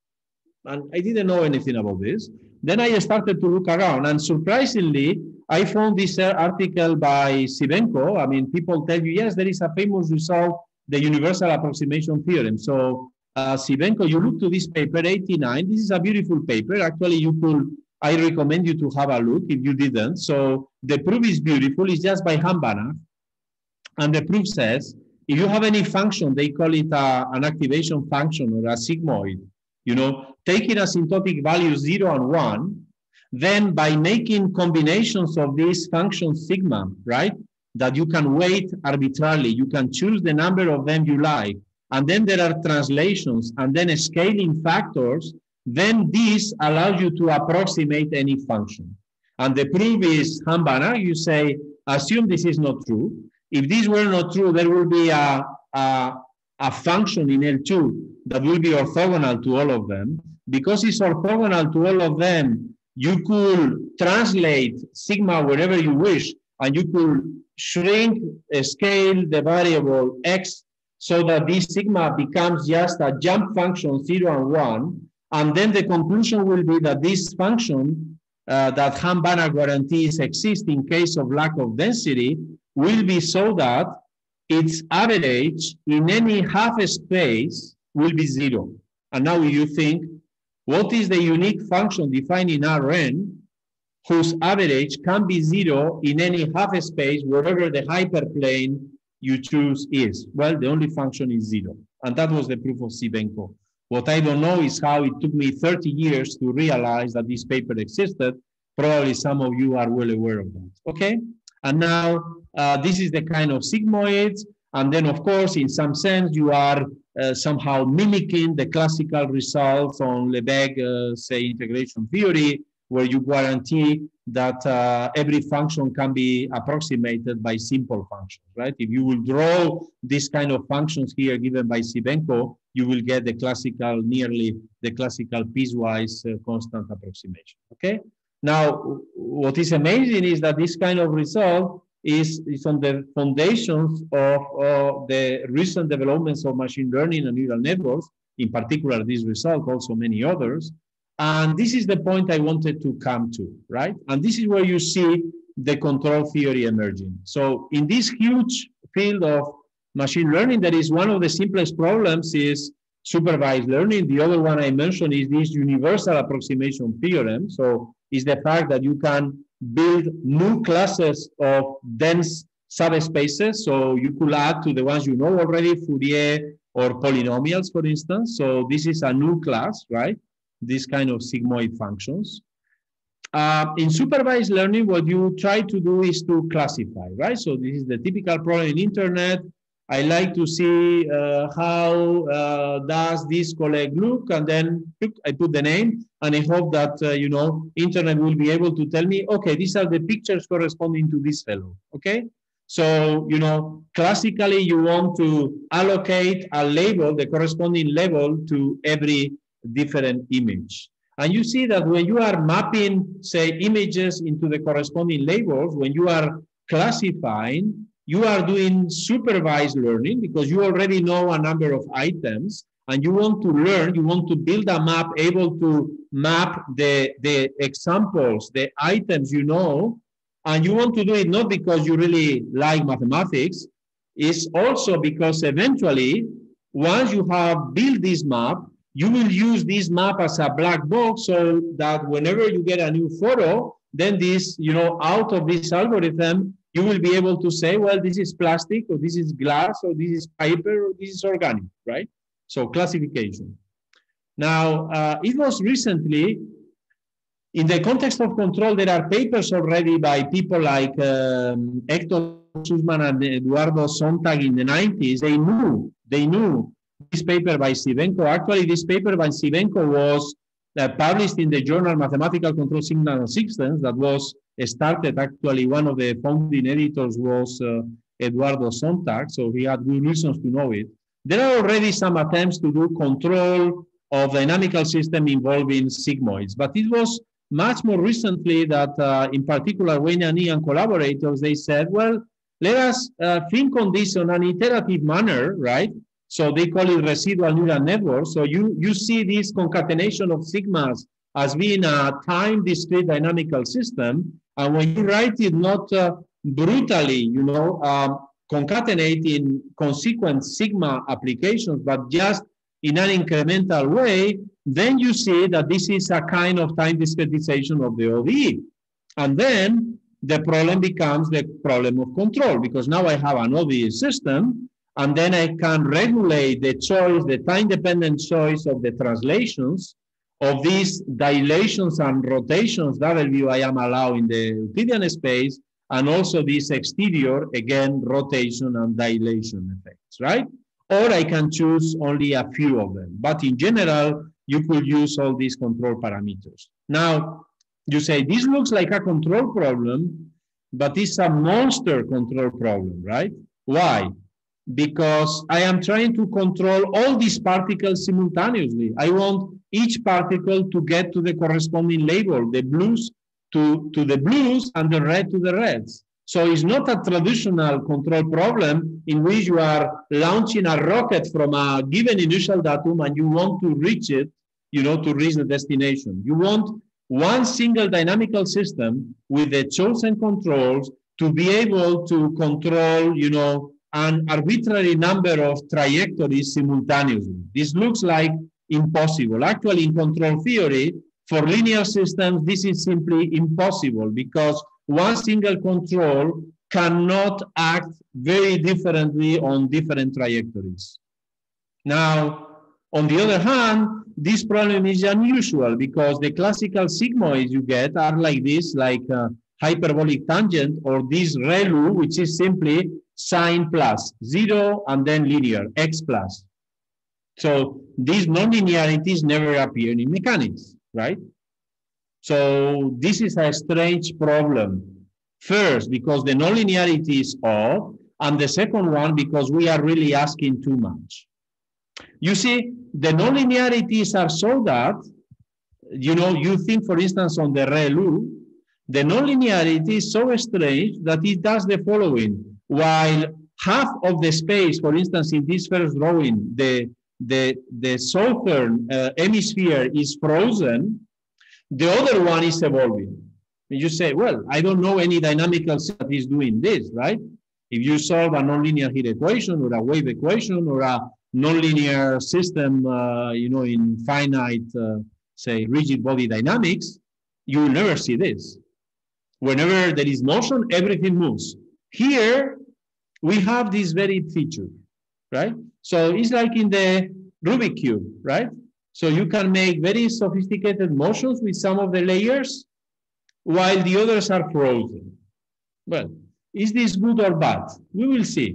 And I didn't know anything about this. Then I started to look around, and surprisingly, I found this uh, article by Sibenko. I mean, people tell you, yes, there is a famous result, the universal approximation theorem. So Uh, Sibenko, you look to this paper, eighty-nine. This is a beautiful paper. Actually, you could, I recommend you to have a look if you didn't. So the proof is beautiful. It's just by Hambana. And the proof says, if you have any function, they call it a, an activation function or a sigmoid, you know, taking asymptotic values zero and one, then by making combinations of these functions sigma, right, that you can weight arbitrarily, you can choose the number of them you like, and then there are translations and then scaling factors, then this allows you to approximate any function. And the proof is Hambana. You say, assume this is not true. If this were not true, there will be a, a, a function in L two that will be orthogonal to all of them. Because it's orthogonal to all of them, you could translate sigma wherever you wish, and you could shrink, uh, scale the variable x so that this sigma becomes just a jump function zero and one. And then the conclusion will be that this function uh, that Hambana guarantees exist in case of lack of density will be so that its average in any half space will be zero. And now you think, what is the unique function defined in Rn whose average can be zero in any half space wherever the hyperplane you choose is? Well, the only function is zero. And that was the proof of Sibenko. What I don't know is how it took me thirty years to realize that this paper existed. Probably some of you are well aware of that. Okay? And now uh, this is the kind of sigmoids. And then, of course, in some sense, you are uh, somehow mimicking the classical results on Lebesgue, uh, say, integration theory, where you guarantee that uh, every function can be approximated by simple functions, right? If you will draw this kind of functions here given by Sibenko, you will get the classical, nearly the classical piecewise uh, constant approximation, okay? Now, what is amazing is that this kind of result is, is on the foundations of uh, the recent developments of machine learning and neural networks, in particular this result, also many others. And this is the point I wanted to come to, right? And this is where you see the control theory emerging. So in this huge field of machine learning, that is one of the simplest problems is supervised learning. The other one I mentioned is this universal approximation theorem. So it's the fact that you can build new classes of dense subspaces. So you could add to the ones you know already, Fourier or polynomials, for instance. So this is a new class, right? This kind of sigmoid functions. Uh, in supervised learning, what you try to do is to classify, right? So this is the typical problem in internet. I like to see uh, how uh, does this colleague look, and then I put the name, and I hope that, uh, you know, internet will be able to tell me, okay, these are the pictures corresponding to this fellow, okay? So, you know, classically, you want to allocate a label, the corresponding label to every different image. And you see that when you are mapping, say, images into the corresponding labels, when you are classifying, you are doing supervised learning because you already know a number of items and you want to learn, you want to build a map able to map the, the examples, the items you know, and you want to do it not because you really like mathematics, it's also because eventually, once you have built this map, you will use this map as a black box so that whenever you get a new photo, then this, you know, out of this algorithm, you will be able to say, well, this is plastic, or this is glass, or this is paper, or this is organic, right? So classification. Now, uh, it was recently, in the context of control, there are papers already by people like um, Hector Sussman and Eduardo Sontag in the nineties. They knew, they knew this paper by Sivenko. Actually, this paper by Sivenko was uh, published in the journal Mathematical Control Signal Systems that was started. Actually, one of the founding editors was uh, Eduardo Sontag, so he had good reasons to know it. There are already some attempts to do control of dynamical system involving sigmoids, but it was much more recently that, uh, in particular, Wayne Ani and collaborators, they said, well, let us uh, think on this on an iterative manner, right? So they call it residual neural network. So you, you see this concatenation of sigmas as being a time discrete dynamical system. And when you write it not uh, brutally, you know, um, concatenating consequent sigma applications, but just in an incremental way, then you see that this is a kind of time discretization of the O D E. And then the problem becomes the problem of control, because now I have an O D E system, and then I can regulate the choice, the time-dependent choice of the translations of these dilations and rotations, W I am allowed in the Euclidean space, and also this exterior, again, rotation and dilation effects, right? Or I can choose only a few of them. But in general, you could use all these control parameters. Now, you say, this looks like a control problem, but it's a monster control problem, right? Why? Because I am trying to control all these particles simultaneously. I want each particle to get to the corresponding label, the blues to, to the blues and the red to the reds. So it's not a traditional control problem in which you are launching a rocket from a given initial datum and you want to reach it, you know, to reach the destination. You want one single dynamical system with the chosen controls to be able to control, you know, an arbitrary number of trajectories simultaneously. This looks like impossible. Actually, in control theory, for linear systems, this is simply impossible because one single control cannot act very differently on different trajectories. Now, on the other hand, this problem is unusual because the classical sigmoids you get are like this, like uh, hyperbolic tangent, or this ReLU, which is simply sine plus zero and then linear, x plus. So these nonlinearities never appear in mechanics, right? So this is a strange problem. First, because the nonlinearity is odd, and the second one, because we are really asking too much. You see, the nonlinearities are so that, you know, you think, for instance, on the ReLU, the nonlinearity is so strange that it does the following. While half of the space, for instance, in this first drawing, the the, the southern uh, hemisphere is frozen, the other one is evolving. And you say, well, I don't know any dynamical system that is doing this, right? If you solve a nonlinear heat equation or a wave equation or a nonlinear system, uh, you know, in finite, uh, say, rigid body dynamics, you will never see this. Whenever there is motion, everything moves. Here, we have this very feature, right? So it's like in the Rubik cube, right? So you can make very sophisticated motions with some of the layers while the others are frozen. Well, is this good or bad? We will see.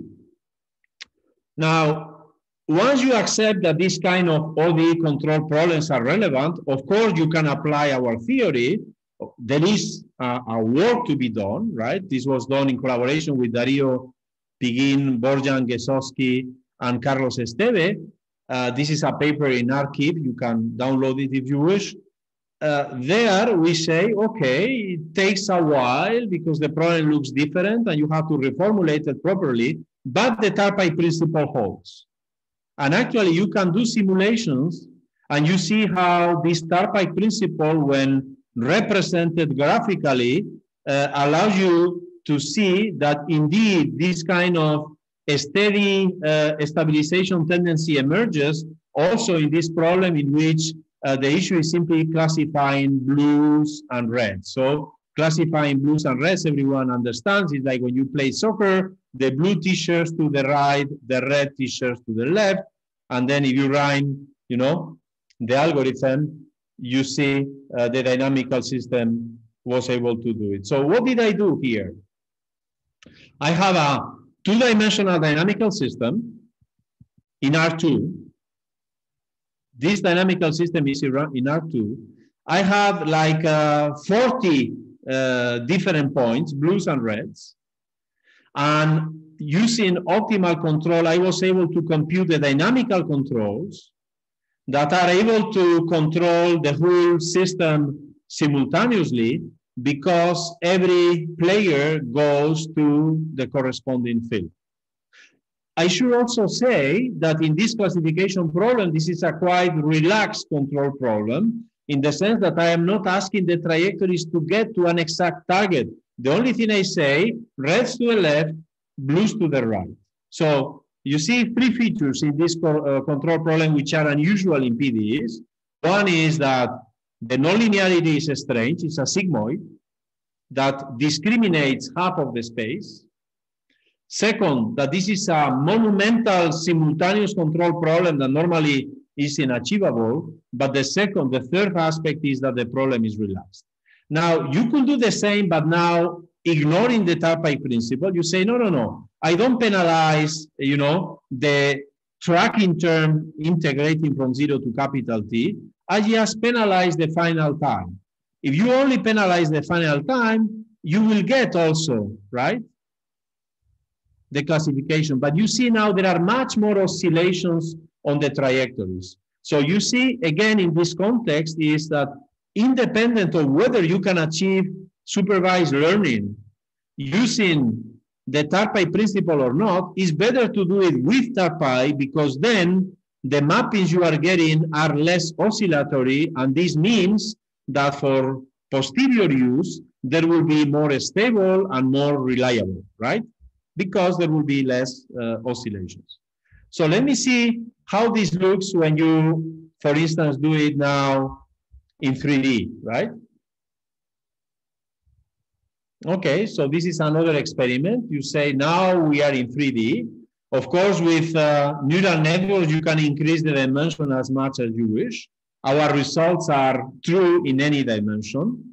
Now, once you accept that this kind of O D E control problems are relevant, of course, you can apply our theory. There is a, a work to be done, right? This was done in collaboration with Dario Piguin, Borjan Gesowski, and Carlos Esteve. Uh, this is a paper in Archive. You can download it if you wish. Uh, there we say, okay, it takes a while because the problem looks different and you have to reformulate it properly, but the Tarpei principle holds. And actually you can do simulations and you see how this Tarpei principle, when represented graphically, uh, allows you to see that indeed this kind of a steady uh, stabilization tendency emerges also in this problem in which uh, the issue is simply classifying blues and reds. So classifying blues and reds, everyone understands, is like when you play soccer, the blue t-shirts to the right, the red t-shirts to the left, and then if you run, you know, the algorithm, you see uh, the dynamical system was able to do it. So what did I do here? I have a two-dimensional dynamical system in R two. This dynamical system is in R two. I have like uh, forty uh, different points, blues and reds. And using optimal control, I was able to compute the dynamical controls that are able to control the whole system simultaneously because every player goes to the corresponding field. I should also say that in this classification problem, this is a quite relaxed control problem in the sense that I am not asking the trajectories to get to an exact target. The only thing I say, reds to the left, blues to the right. So you see three features in this co uh, control problem which are unusual in P D Es. One is that the nonlinearity is strange, it's a sigmoid that discriminates half of the space. Second, that this is a monumental simultaneous control problem that normally is inachievable. But the second, the third aspect is that the problem is relaxed. Now, you could do the same, but now ignoring the Tarpei principle, you say, no, no, no, I don't penalize, you know, the tracking term integrating from zero to capital T. I just penalize the final time. If you only penalize the final time, you will get also, right, the classification. But you see now there are much more oscillations on the trajectories. So you see, again, in this context is that independent of whether you can achieve supervised learning using the Tarpei principle or not, it's better to do it with Tarpei because then the mappings you are getting are less oscillatory, and this means that for posterior use, there will be more stable and more reliable, right? Because there will be less uh, oscillations. So let me see how this looks when you, for instance, do it now in three D, right? Okay, so this is another experiment. You say now we are in three D. Of course, with uh, neural networks, you can increase the dimension as much as you wish. Our results are true in any dimension.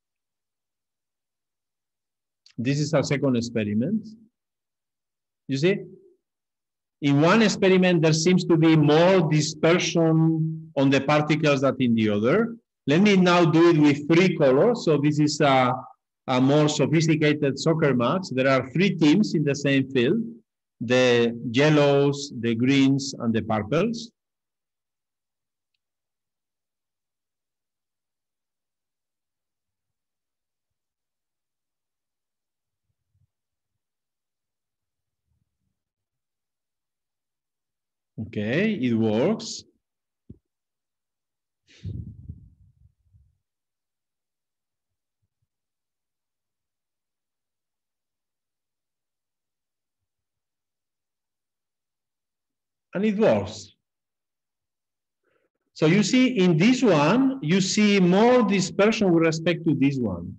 This is our second experiment. You see? In one experiment, there seems to be more dispersion on the particles than in the other. Let me now do it with three colors. So this is a, a more sophisticated soccer match. There are three teams in the same field, the yellows, the greens, and the purples. Okay, it works. And it works. So you see in this one, you see more dispersion with respect to this one.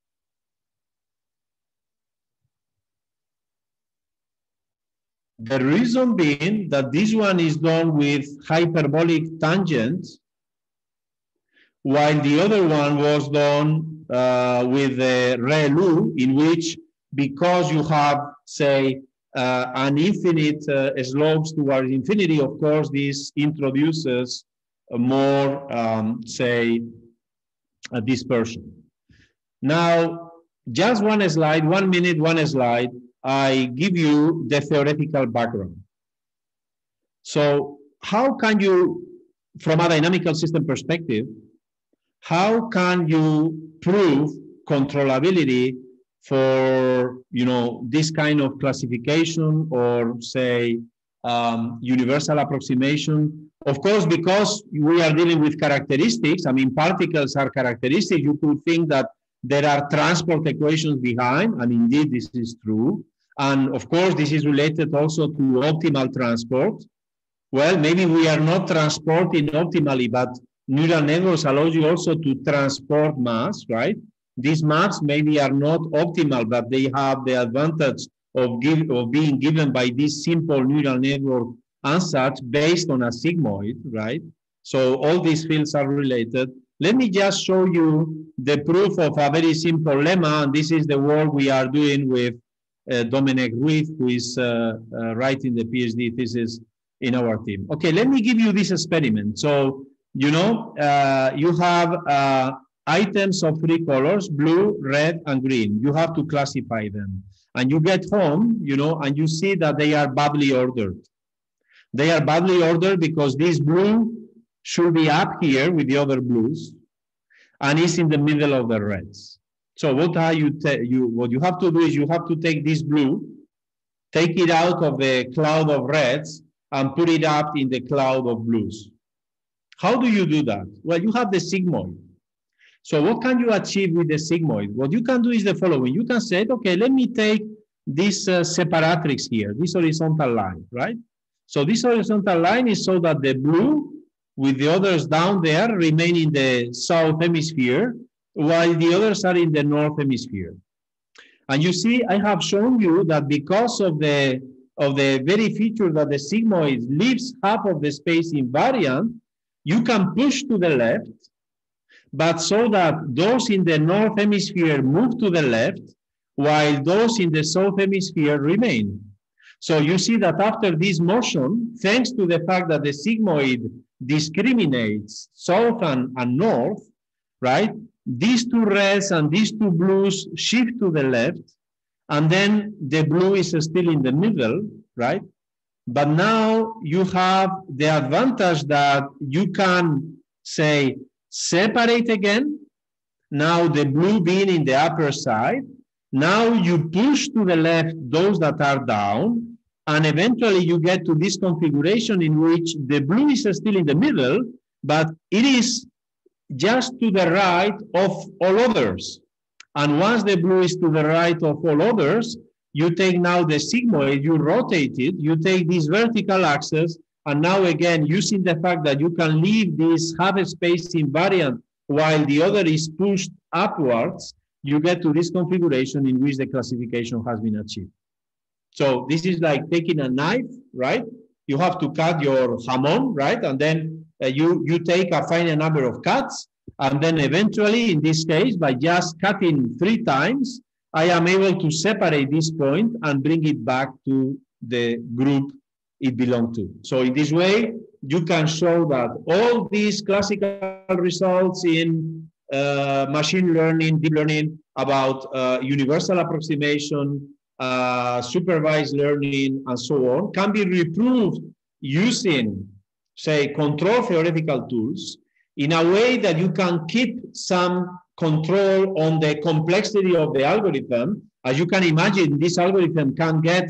The reason being that this one is done with hyperbolic tangents, while the other one was done uh, with the ReLU, in which, because you have, say, uh, an infinite uh, slopes towards infinity, of course, this introduces a more, um, say, a dispersion. Now, just one slide, one minute, one slide, I give you the theoretical background. So how can you, from a dynamical system perspective, how can you prove controllability for, you know, this kind of classification or, say, um, universal approximation? Of course, because we are dealing with characteristics, I mean, particles are characteristics, you could think that there are transport equations behind, and indeed this is true. And of course, this is related also to optimal transport. Well, maybe we are not transporting optimally, but neural networks allow you also to transport mass, right? These maps maybe are not optimal, but they have the advantage of, give, of being given by this simple neural network and such based on a sigmoid, right? So all these fields are related. Let me just show you the proof of a very simple lemma, and this is the work we are doing with uh, Dominic Ruiz, who is uh, uh, writing the PhD thesis in our team. Okay, let me give you this experiment. So, you know, uh, you have uh, items of three colors, blue, red, and green. You have to classify them. And you get home, you know, and you see that they are badly ordered. They are badly ordered because this blue should be up here with the other blues, and it's in the middle of the reds. So what are you, you what you have to do is you have to take this blue, take it out of the cloud of reds, and put it up in the cloud of blues. How do you do that? Well, you have the sigmoid. So what can you achieve with the sigmoid? What you can do is the following. You can say, okay, let me take this uh, separatrix here, this horizontal line, right? So this horizontal line is so that the blue with the others down there remain in the south hemisphere, while the others are in the north hemisphere. And you see, I have shown you that because of the, of the very feature that the sigmoid leaves half of the space invariant, you can push to the left, but so that those in the north hemisphere move to the left, while those in the south hemisphere remain. So you see that after this motion, thanks to the fact that the sigmoid discriminates south and, and north, right? These two reds and these two blues shift to the left, and then the blue is still in the middle, right? But now you have the advantage that you can, say, separate again. Now the blue being in the upper side. Now you push to the left those that are down, and eventually you get to this configuration in which the blue is still in the middle, but it is just to the right of all others. And once the blue is to the right of all others, you take now the sigmoid, you rotate it, you take this vertical axis, and now again, using the fact that you can leave this half space invariant while the other is pushed upwards, you get to this configuration in which the classification has been achieved. So this is like taking a knife, right? You have to cut your jamon, right? And then uh, you, you take a finite number of cuts, and then eventually, in this case, by just cutting three times, I am able to separate this point and bring it back to the group it belongs to. So in this way, you can show that all these classical results in uh, machine learning, deep learning, about uh, universal approximation, uh, supervised learning, and so on, can be reproved using, say, control theoretical tools in a way that you can keep some control on the complexity of the algorithm. As you can imagine, this algorithm can get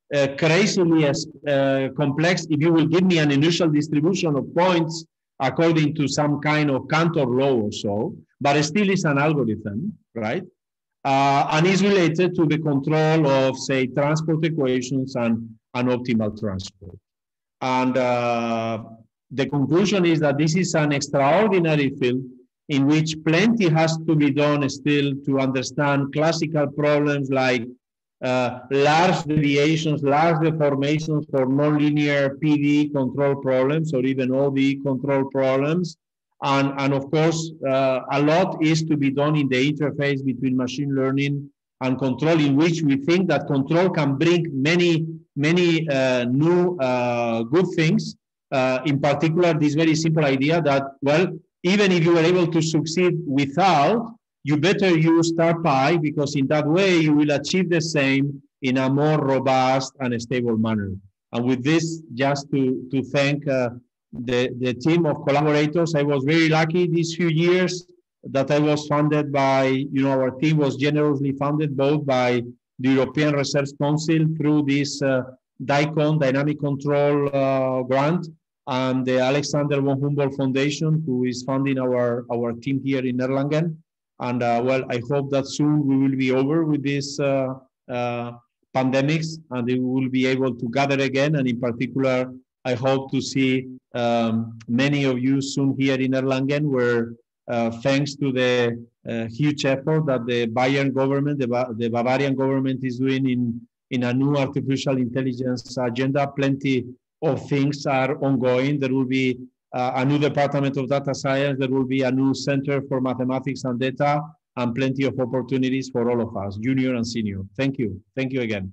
uh, crazily uh, complex if you will give me an initial distribution of points according to some kind of Cantor law or so, but it still is an algorithm, right? Uh, and is related to the control of, say, transport equations and, and optimal transport. And uh, the conclusion is that this is an extraordinary field in which plenty has to be done still to understand classical problems like uh, large deviations, large deformations for nonlinear P D control problems or even O D E control problems. And, and of course, uh, a lot is to be done in the interface between machine learning and control, in which we think that control can bring many, many uh, new uh, good things. Uh, in particular, this very simple idea that, well, even if you are able to succeed without, you better use StarPy, because in that way you will achieve the same in a more robust and stable manner. And with this, just to, to thank uh, the, the team of collaborators. I was very lucky these few years that I was funded by, you know, our team was generously funded both by the European Research Council through this uh, DICON, Dynamic Control uh, grant, and the Alexander von Humboldt Foundation, who is funding our, our team here in Erlangen. And uh, well, I hope that soon we will be over with this uh, uh, pandemics and we will be able to gather again. And in particular, I hope to see um, many of you soon here in Erlangen, where uh, thanks to the uh, huge effort that the Bayern government, the, ba the Bavarian government is doing in, in a new artificial intelligence agenda, plenty of things are ongoing. There will be uh, a new department of data science, there will be a new center for mathematics and data, and plenty of opportunities for all of us, junior and senior. Thank you. Thank you again.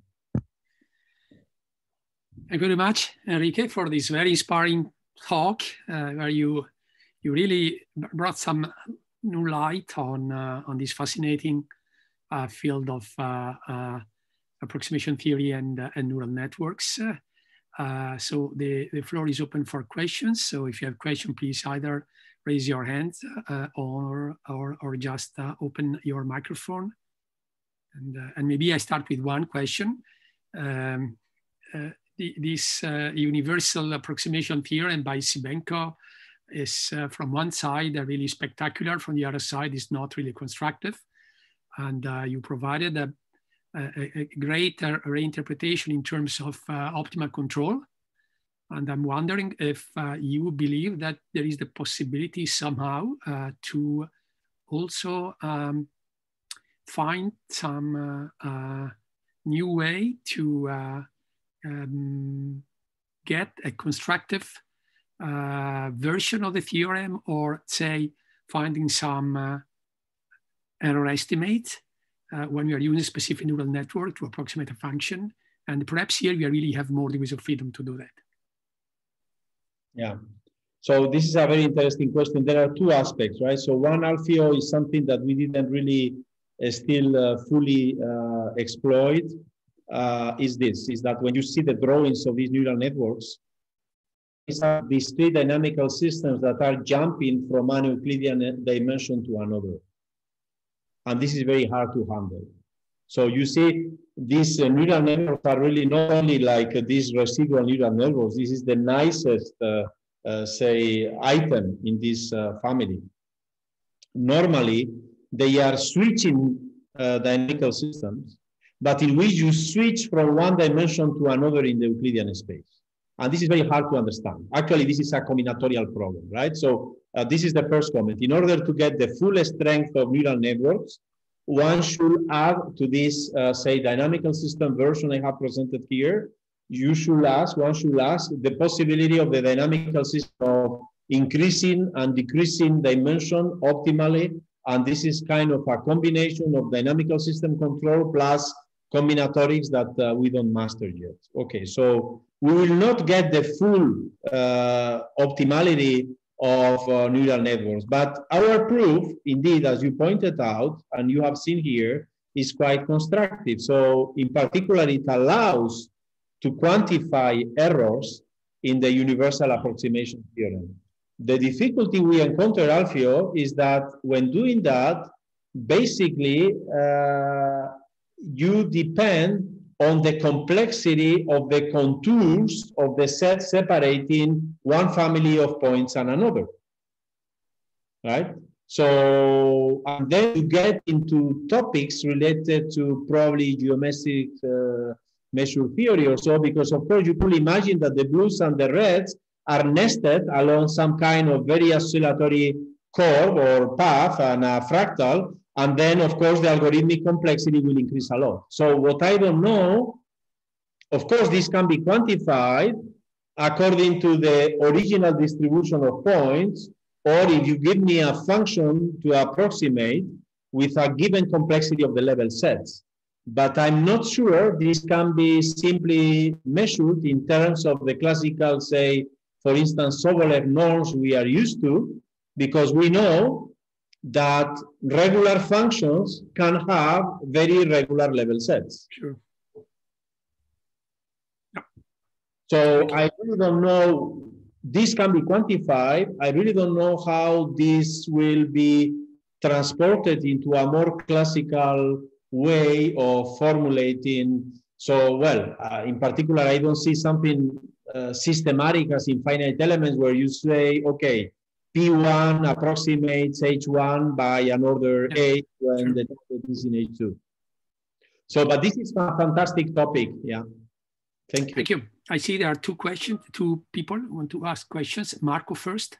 Thank you very much, Enrique, for this very inspiring talk, uh, where you you really brought some new light on uh, on this fascinating uh, field of uh, uh, approximation theory and, uh, and neural networks. Uh, so the, the floor is open for questions. So if you have questions, please either raise your hand uh, or, or, or just uh, open your microphone. And, uh, and maybe I start with one question. Um, uh, the, this uh, universal approximation theorem by Sebenko is uh, from one side uh, really spectacular, from the other side is not really constructive. And uh, you provided a A, a great uh, reinterpretation in terms of uh, optimal control. And I'm wondering if uh, you believe that there is the possibility somehow uh, to also um, find some uh, uh, new way to uh, um, get a constructive uh, version of the theorem, or say finding some uh, error estimate Uh, when we are using a specific neural network to approximate a function. And perhaps here we really have more degrees of freedom to do that. Yeah, so this is a very interesting question. There are two aspects, right? So one, Alfio, is something that we didn't really uh, still uh, fully uh, exploit, uh, is this, is that when you see the drawings of these neural networks, these three dynamical systems that are jumping from one Euclidean dimension to another. And this is very hard to handle. So you see, these uh, neural networks are really not only like uh, these residual neural networks, this is the nicest, uh, uh, say, item in this uh, family. Normally, they are switching uh, dynamical systems, but in which you switch from one dimension to another in the Euclidean space. And this is very hard to understand. Actually, this is a combinatorial problem, right? So uh, this is the first comment. In order to get the full strength of neural networks, one should add to this, uh, say, dynamical system version I have presented here. You should ask, one should ask the possibility of the dynamical system of increasing and decreasing dimension optimally. And this is kind of a combination of dynamical system control plus combinatorics that uh, we don't master yet. Okay, so we will not get the full uh, optimality of uh, neural networks, but our proof, indeed, as you pointed out, and you have seen here, is quite constructive. So in particular, it allows to quantify errors in the universal approximation theorem. The difficulty we encounter, Alfio, is that when doing that, basically, uh, you depend on the complexity of the contours of the set separating one family of points and another, right? So, and then you get into topics related to probably geometric uh, measure theory or so, because of course you could imagine that the blues and the reds are nested along some kind of very oscillatory curve or path and a fractal, and then of course the algorithmic complexity will increase a lot. So what I don't know, of course this can be quantified according to the original distribution of points, or if you give me a function to approximate with a given complexity of the level sets. But I'm not sure this can be simply measured in terms of the classical, say, for instance, Sobolev norms we are used to, because we know that regular functions can have very regular level sets. Sure. Yeah. So I really don't know, this can be quantified. I really don't know how this will be transported into a more classical way of formulating. So, well, uh, in particular, I don't see something uh, systematic as in finite elements where you say, okay, P one approximates H one by an order A when the target is in H two. So, but this is a fantastic topic. Yeah. Thank you. Thank you. I see there are two questions, two people want to ask questions. Marco first.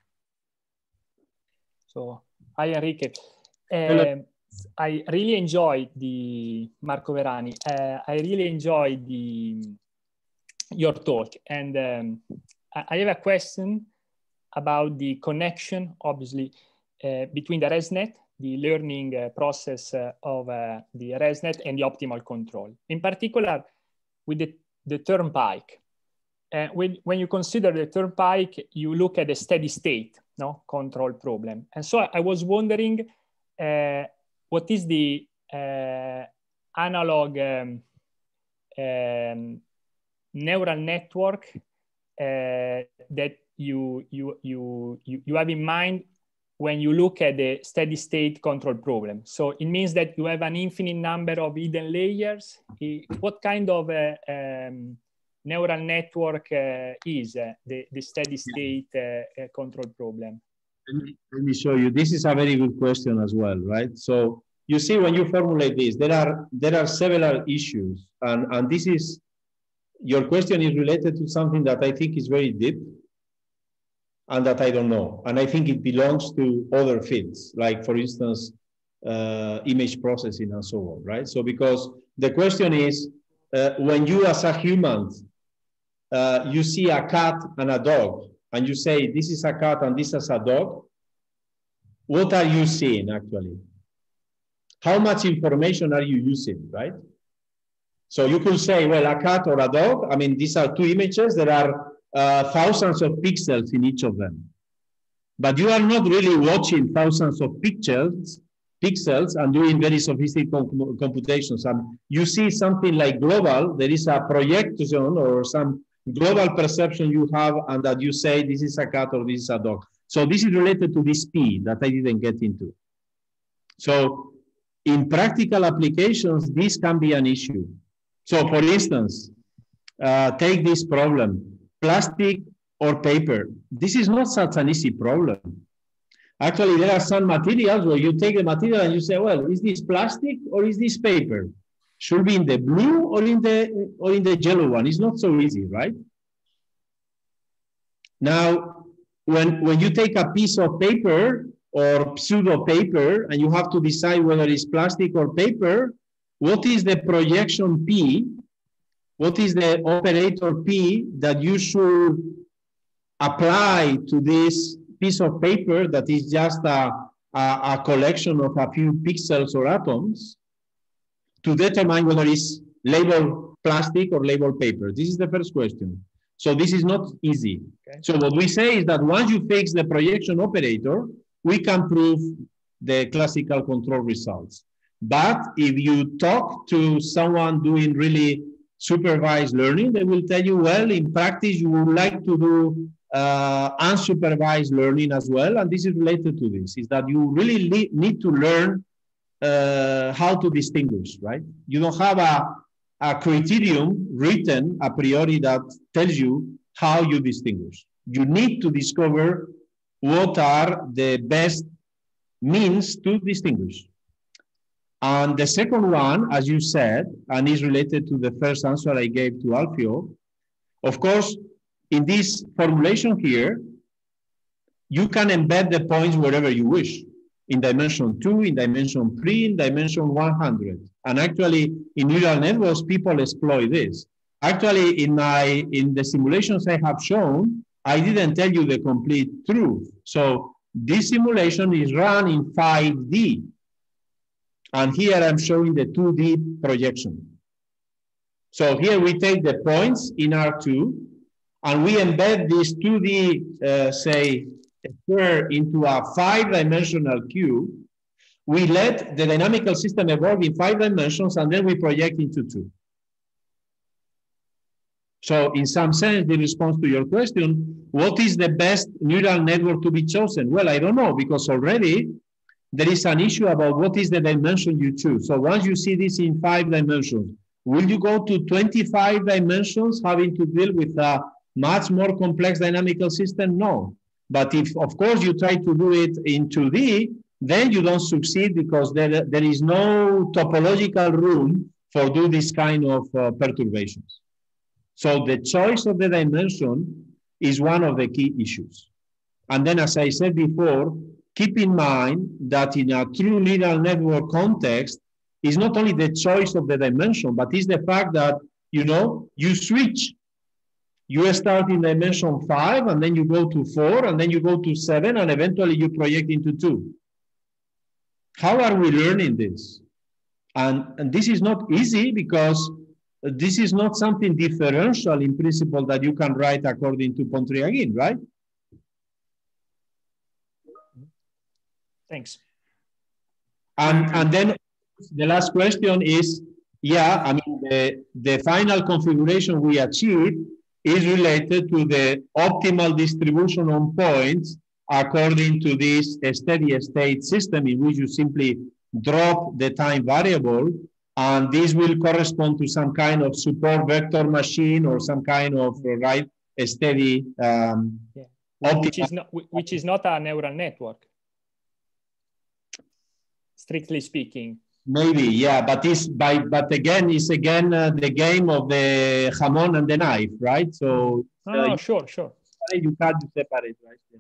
So, hi Enrique. Uh, I really enjoyed the, Marco Verani, uh, I really enjoyed the, your talk. And um, I have a question about the connection, obviously, uh, between the ResNet, the learning uh, process uh, of uh, the ResNet, and the optimal control. In particular, with the, the turnpike. Uh, when, when you consider the turnpike, you look at the steady state no, control problem. And so I was wondering, uh, what is the uh, analog um, um, neural network uh, that you, you, you, you, you have in mind when you look at the steady state control problem? So it means that you have an infinite number of hidden layers. What kind of uh, um, neural network uh, is uh, the, the steady state uh, uh, control problem? Let me, let me show you. This is a very good question as well, right? So you see, when you formulate this, there are there are several issues, and and this is, your question is related to something that I think is very deep, and that I don't know, and I think it belongs to other fields, like for instance, uh, image processing and so on, right? So because the question is, uh, when you as a human, uh, you see a cat and a dog, and you say, this is a cat and this is a dog, what are you seeing actually? How much information are you using, right? So you could say, well, a cat or a dog, I mean, these are two images. There are uh, thousands of pixels in each of them. But you are not really watching thousands of pixels, pixels and doing very sophisticated comp computations. And you see something like global, there is a projection or some global perception you have, and that you say this is a cat or this is a dog. So this is related to this P that I didn't get into. So in practical applications, this can be an issue. So for instance, uh, take this problem, plastic or paper. This is not such an easy problem. Actually, there are some materials where you take the material and you say, well, is this plastic or is this paper? Should be in the blue or in the, or in the yellow one. It's not so easy, right? Now, when, when you take a piece of paper or pseudo paper and you have to decide whether it's plastic or paper, what is the projection P? What is the operator P that you should apply to this piece of paper that is just a, a, a collection of a few pixels or atoms to determine whether it's labeled plastic or labeled paper? This is the first question. So this is not easy. Okay. So what we say is that once you fix the projection operator, we can prove the classical control results. But if you talk to someone doing really supervised learning, they will tell you, well, in practice, you would like to do uh, unsupervised learning as well. And this is related to this, is that you really need to learn uh, how to distinguish, right? You don't have a, a criterion written a priori that tells you how you distinguish. You need to discover what are the best means to distinguish. And the second one, as you said, and is related to the first answer I gave to Alfio, of course, in this formulation here, you can embed the points wherever you wish, in dimension two, in dimension three, in dimension one hundred. And actually, in neural networks, people exploit this. Actually, in, my, in the simulations I have shown, I didn't tell you the complete truth. So this simulation is run in five D. And here I'm showing the two D projection. So here we take the points in R two, and we embed this two D, uh, say, sphere into a five-dimensional cube. We let the dynamical system evolve in five dimensions, and then we project into two. So in some sense, the response to your question, what is the best neural network to be chosen? Well, I don't know, because already there is an issue about what is the dimension you choose. So once you see this in five dimensions, will you go to twenty-five dimensions having to deal with a much more complex dynamical system? No. But if, of course, you try to do it in two D, then you don't succeed because there, there is no topological room for do this kind of uh, perturbations. So the choice of the dimension is one of the key issues. And then, as I said before, keep in mind that in a true neural network context, it's not only the choice of the dimension, but it's the fact that, you know, you switch. You start in dimension five, and then you go to four, and then you go to seven, and eventually you project into two. How are we learning this? And, and this is not easy because this is not something differential in principle that you can write according to Pontryagin, right? Thanks. And, and then the last question is, yeah, I mean, the, the final configuration we achieved is related to the optimal distribution on points according to this steady state system in which you simply drop the time variable, and this will correspond to some kind of support vector machine or some kind of right steady um, yeah. which is not which is not a neural network, strictly speaking. Maybe, yeah, but it's by but again, it's again uh, the game of the jamón and the knife, right? So oh, uh, sure, sure. You can't separate, right? Yeah.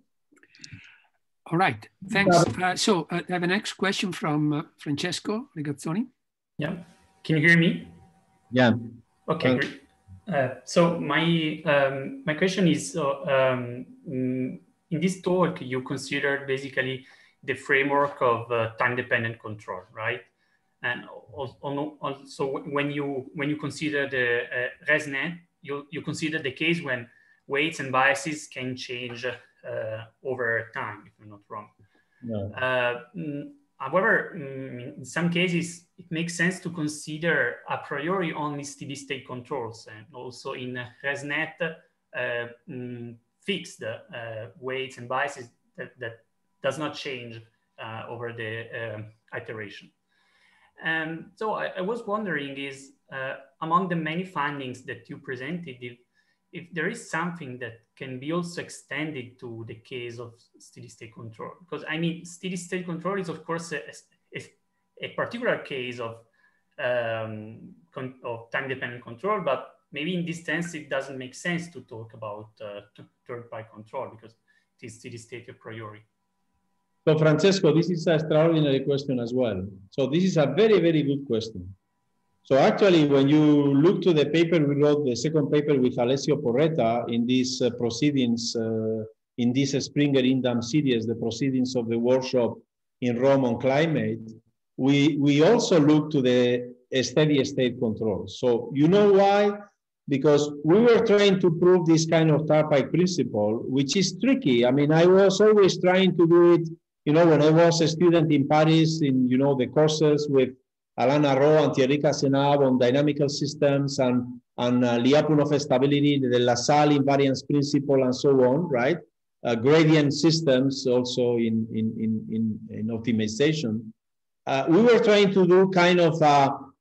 All right, thanks. Uh, so uh, I have a next question from uh, Francesco Regazzoni. Yeah, can you hear me? Yeah. Okay, uh, great. Uh, so my um, my question is, uh, um, in this talk, you considered basically the framework of uh, time-dependent control, right? And also, also when you when you consider the uh, ResNet, you you consider the case when weights and biases can change uh, over time, if I'm not wrong. No. Uh, however, in some cases, it makes sense to consider a priori only steady-state controls, and also in ResNet, uh, mm, fixed uh, weights and biases that, that does not change uh, over the uh, iteration. And so I, I was wondering is, uh, among the many findings that you presented, if, if there is something that can be also extended to the case of steady-state control. Because I mean, steady-state control is of course a, a, a particular case of, um, of time-dependent control, but maybe in this sense, it doesn't make sense to talk about uh, third-party control because it is steady-state a priori. So Francesco, this is an extraordinary question as well. So this is a very, very good question. So actually, when you look to the paper we wrote, the second paper with Alessio Porretta in these uh, proceedings, uh, in this Springer Indam series, the proceedings of the workshop in Rome on climate, we, we also look to the steady state control. So you know why? Because we were trying to prove this kind of Tarpike principle, which is tricky. I mean, I was always trying to do it, you know, when I was a student in Paris in, you know, the courses with Alain Arro and Thierry Cazenave on dynamical systems and, and uh, Lyapunov stability, the LaSalle invariance principle and so on, right? Uh, gradient systems also in, in, in, in, in optimization. Uh, we were trying to do kind of a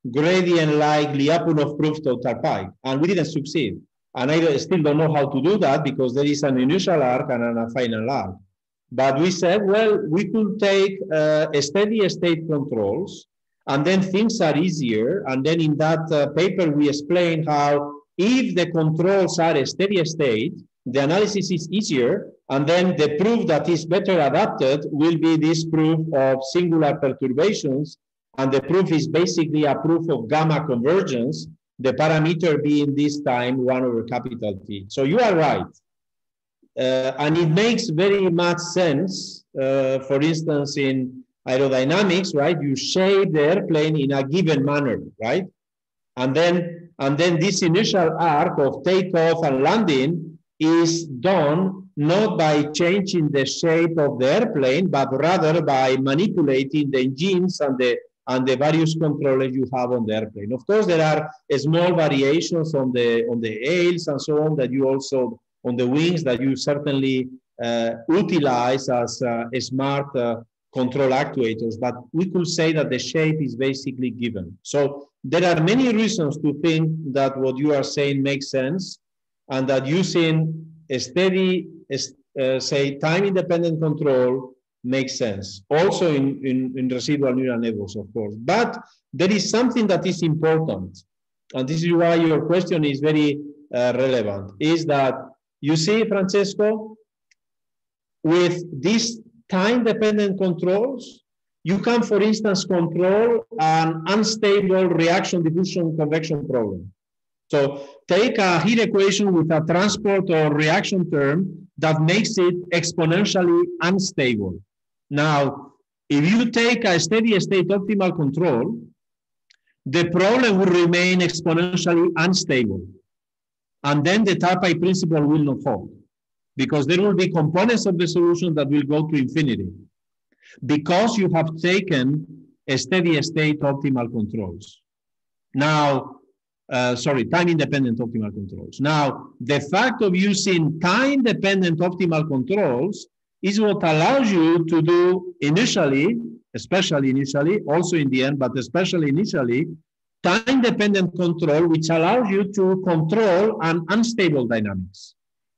gradient-like Lyapunov proof to Turnpike, and we didn't succeed. And I still don't know how to do that because there is an initial arc and a final arc. But we said, well, we could take uh, steady state controls, and then things are easier. And then in that uh, paper, we explain how if the controls are a steady state, the analysis is easier. And then the proof that is better adapted will be this proof of singular perturbations. And the proof is basically a proof of gamma convergence, the parameter being this time one over capital T. So you are right. Uh, and it makes very much sense, uh, for instance, in aerodynamics, right? You shape the airplane in a given manner, right? And then, and then this initial arc of takeoff and landing is done not by changing the shape of the airplane, but rather by manipulating the engines and the and the various controllers you have on the airplane. Of course, there are small variations on the on the ails and so on that you also on the wings that you certainly uh, utilize as uh, smart uh, control actuators, but we could say that the shape is basically given. So there are many reasons to think that what you are saying makes sense, and that using a steady, uh, say, time-independent control makes sense. Also in, in, in residual neural networks, of course. But there is something that is important, and this is why your question is very uh, relevant, is that you see, Francesco, with these time-dependent controls, you can, for instance, control an unstable reaction diffusion convection problem. So take a heat equation with a transport or reaction term that makes it exponentially unstable. Now, if you take a steady state optimal control, the problem will remain exponentially unstable. And then the Turnpike principle will not hold, because there will be components of the solution that will go to infinity, because you have taken a steady state optimal controls. Now, uh, sorry, time-independent optimal controls. Now, the fact of using time-dependent optimal controls is what allows you to do initially, especially initially, also in the end, but especially initially, time-dependent control, which allows you to control an unstable dynamics.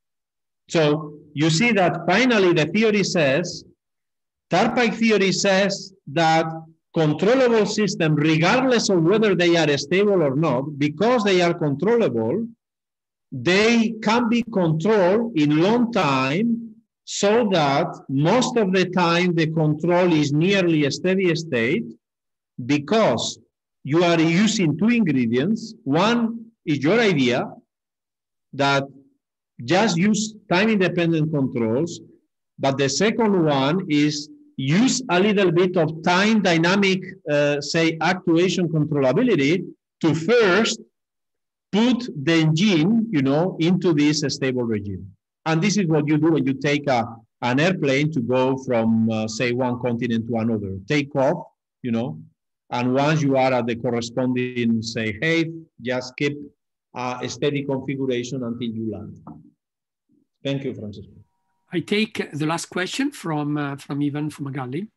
So you see that finally the theory says, Turnpike theory says that controllable systems, regardless of whether they are stable or not, because they are controllable, they can be controlled in long time, so that most of the time the control is nearly a steady state, because you are using two ingredients. One is your idea that just use time-independent controls, but the second one is use a little bit of time dynamic, uh, say, actuation controllability to first put the engine, you know, into this stable regime. And this is what you do when you take a, an airplane to go from, uh, say, one continent to another. Take off, you know, and once you are at the corresponding, say, height, just keep uh, a steady configuration until you land. Thank you, Francesco. I take the last question from, uh, from Ivan Fumagalli.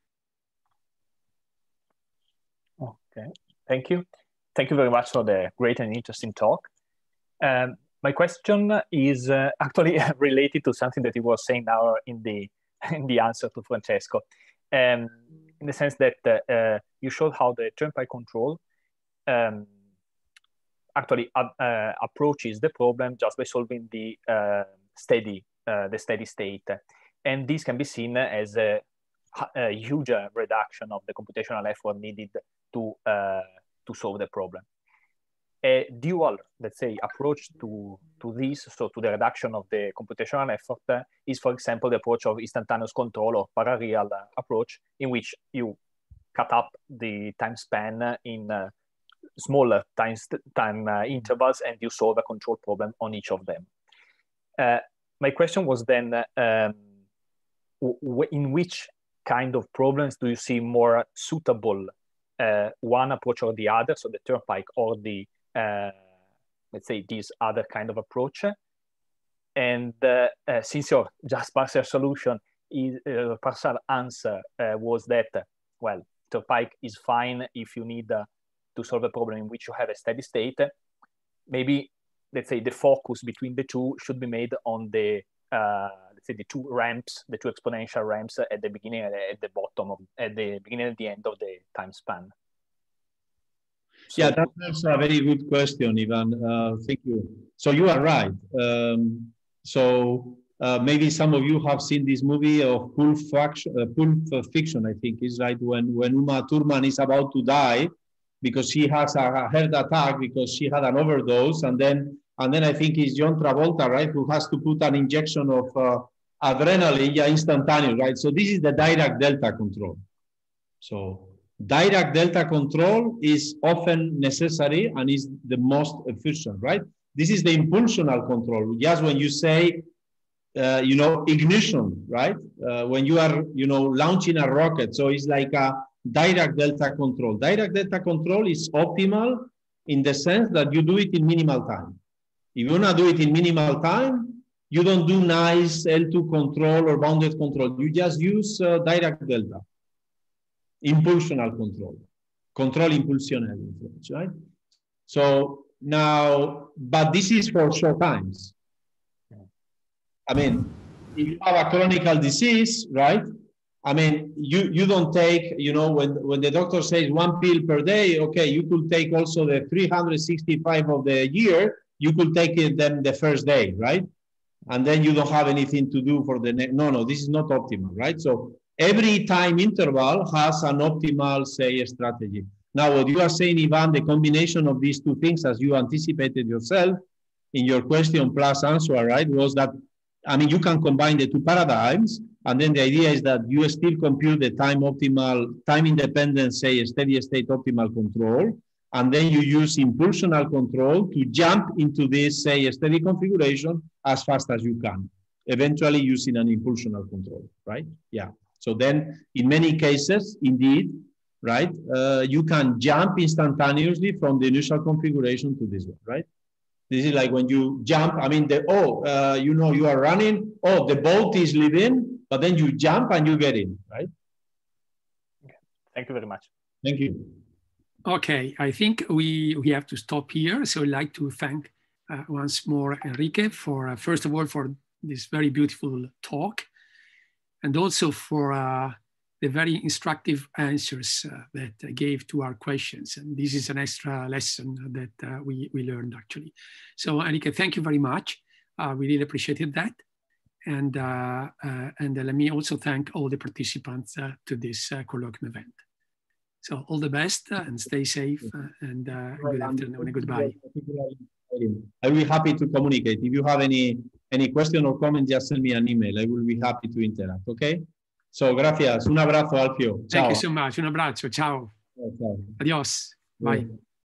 Okay, thank you. Thank you very much for the great and interesting talk. Um, my question is uh, actually related to something that you were saying now in the, in the answer to Francesco. Um, in the sense that uh, uh, you showed how the Turnpike control um, actually uh, uh, approaches the problem just by solving the uh, steady, uh, the steady state, and this can be seen as a, a huge uh, reduction of the computational effort needed to uh, to solve the problem. A dual, let's say, approach to to this, so to the reduction of the computational effort, uh, is, for example, the approach of instantaneous control or parareal uh, approach, in which you cut up the time span in uh, smaller time, time uh, intervals, and you solve a control problem on each of them. Uh, my question was then, uh, um, w in which kind of problems do you see more suitable uh, one approach or the other, so the Turnpike or the Uh, let's say this other kind of approach? And uh, uh, since your just partial solution is uh, partial answer uh, was that, uh, well, Turnpike is fine if you need uh, to solve a problem in which you have a steady state, maybe, let's say, the focus between the two should be made on the, uh, let's say, the two ramps, the two exponential ramps at the beginning and at the bottom of, at the beginning and the end of the time span. So, yeah, that's a very good question, Ivan. Uh, thank you. So you are right. Um, so uh, maybe some of you have seen this movie of Pulp Fiction, uh, Pulp Fiction, I think is right, when, when Uma Thurman is about to die because she has a, a heart attack because she had an overdose. And then, and then I think it's John Travolta, right, who has to put an injection of uh, adrenaline, yeah, instantaneous, right? So this is the Dirac delta control. So Dirac delta control is often necessary and is the most efficient, right? This is the impulsional control. Just when you say, uh, you know, ignition, right? Uh, when you are, you know, launching a rocket. So it's like a Dirac delta control. Dirac delta control is optimal in the sense that you do it in minimal time. If you want to do it in minimal time, you don't do nice L two control or bounded control. You just use uh, Dirac delta. Impulsional control, control impulsional influence, right? So now, but this is for short times. I mean, if you have a chronic disease, right? I mean, you, you don't take, you know, when, when the doctor says one pill per day, okay, you could take also the three hundred sixty-five of the year, you could take it then the first day, right? And then you don't have anything to do for the next, no, no, this is not optimal, right? So every time interval has an optimal, say, strategy. Now, what you are saying, Ivan, the combination of these two things, as you anticipated yourself in your question plus answer, right, was that, I mean, you can combine the two paradigms, and then the idea is that you still compute the time optimal, time independent, say, steady state optimal control, and then you use impulsional control to jump into this, say, steady configuration as fast as you can, eventually using an impulsional control, right? Yeah. So then, in many cases, indeed, right, uh, you can jump instantaneously from the initial configuration to this one, right? This is like when you jump, I mean, the, oh, uh, you know, you are running, oh, the boat is leaving, but then you jump and you get in, right? Okay. Thank you very much. Thank you. Okay, I think we, we have to stop here. So I'd like to thank uh, once more Enrique for, uh, first of all, for this very beautiful talk, and also for uh, the very instructive answers uh, that I gave to our questions. And this is an extra lesson that uh, we, we learned actually. So Enrique, thank you very much. Uh, we really appreciated that. And, uh, uh, and uh, let me also thank all the participants uh, to this uh, colloquium event. So all the best uh, and stay safe uh, and uh, good afternoon and goodbye. I will be happy to communicate. If you have any, any question or comment, just send me an email. I will be happy to interact, okay? So, gracias. Un abrazo, Alfio. Ciao. Thank you so much. Un abbraccio. Ciao. Ciao, ciao. Adios. Bye.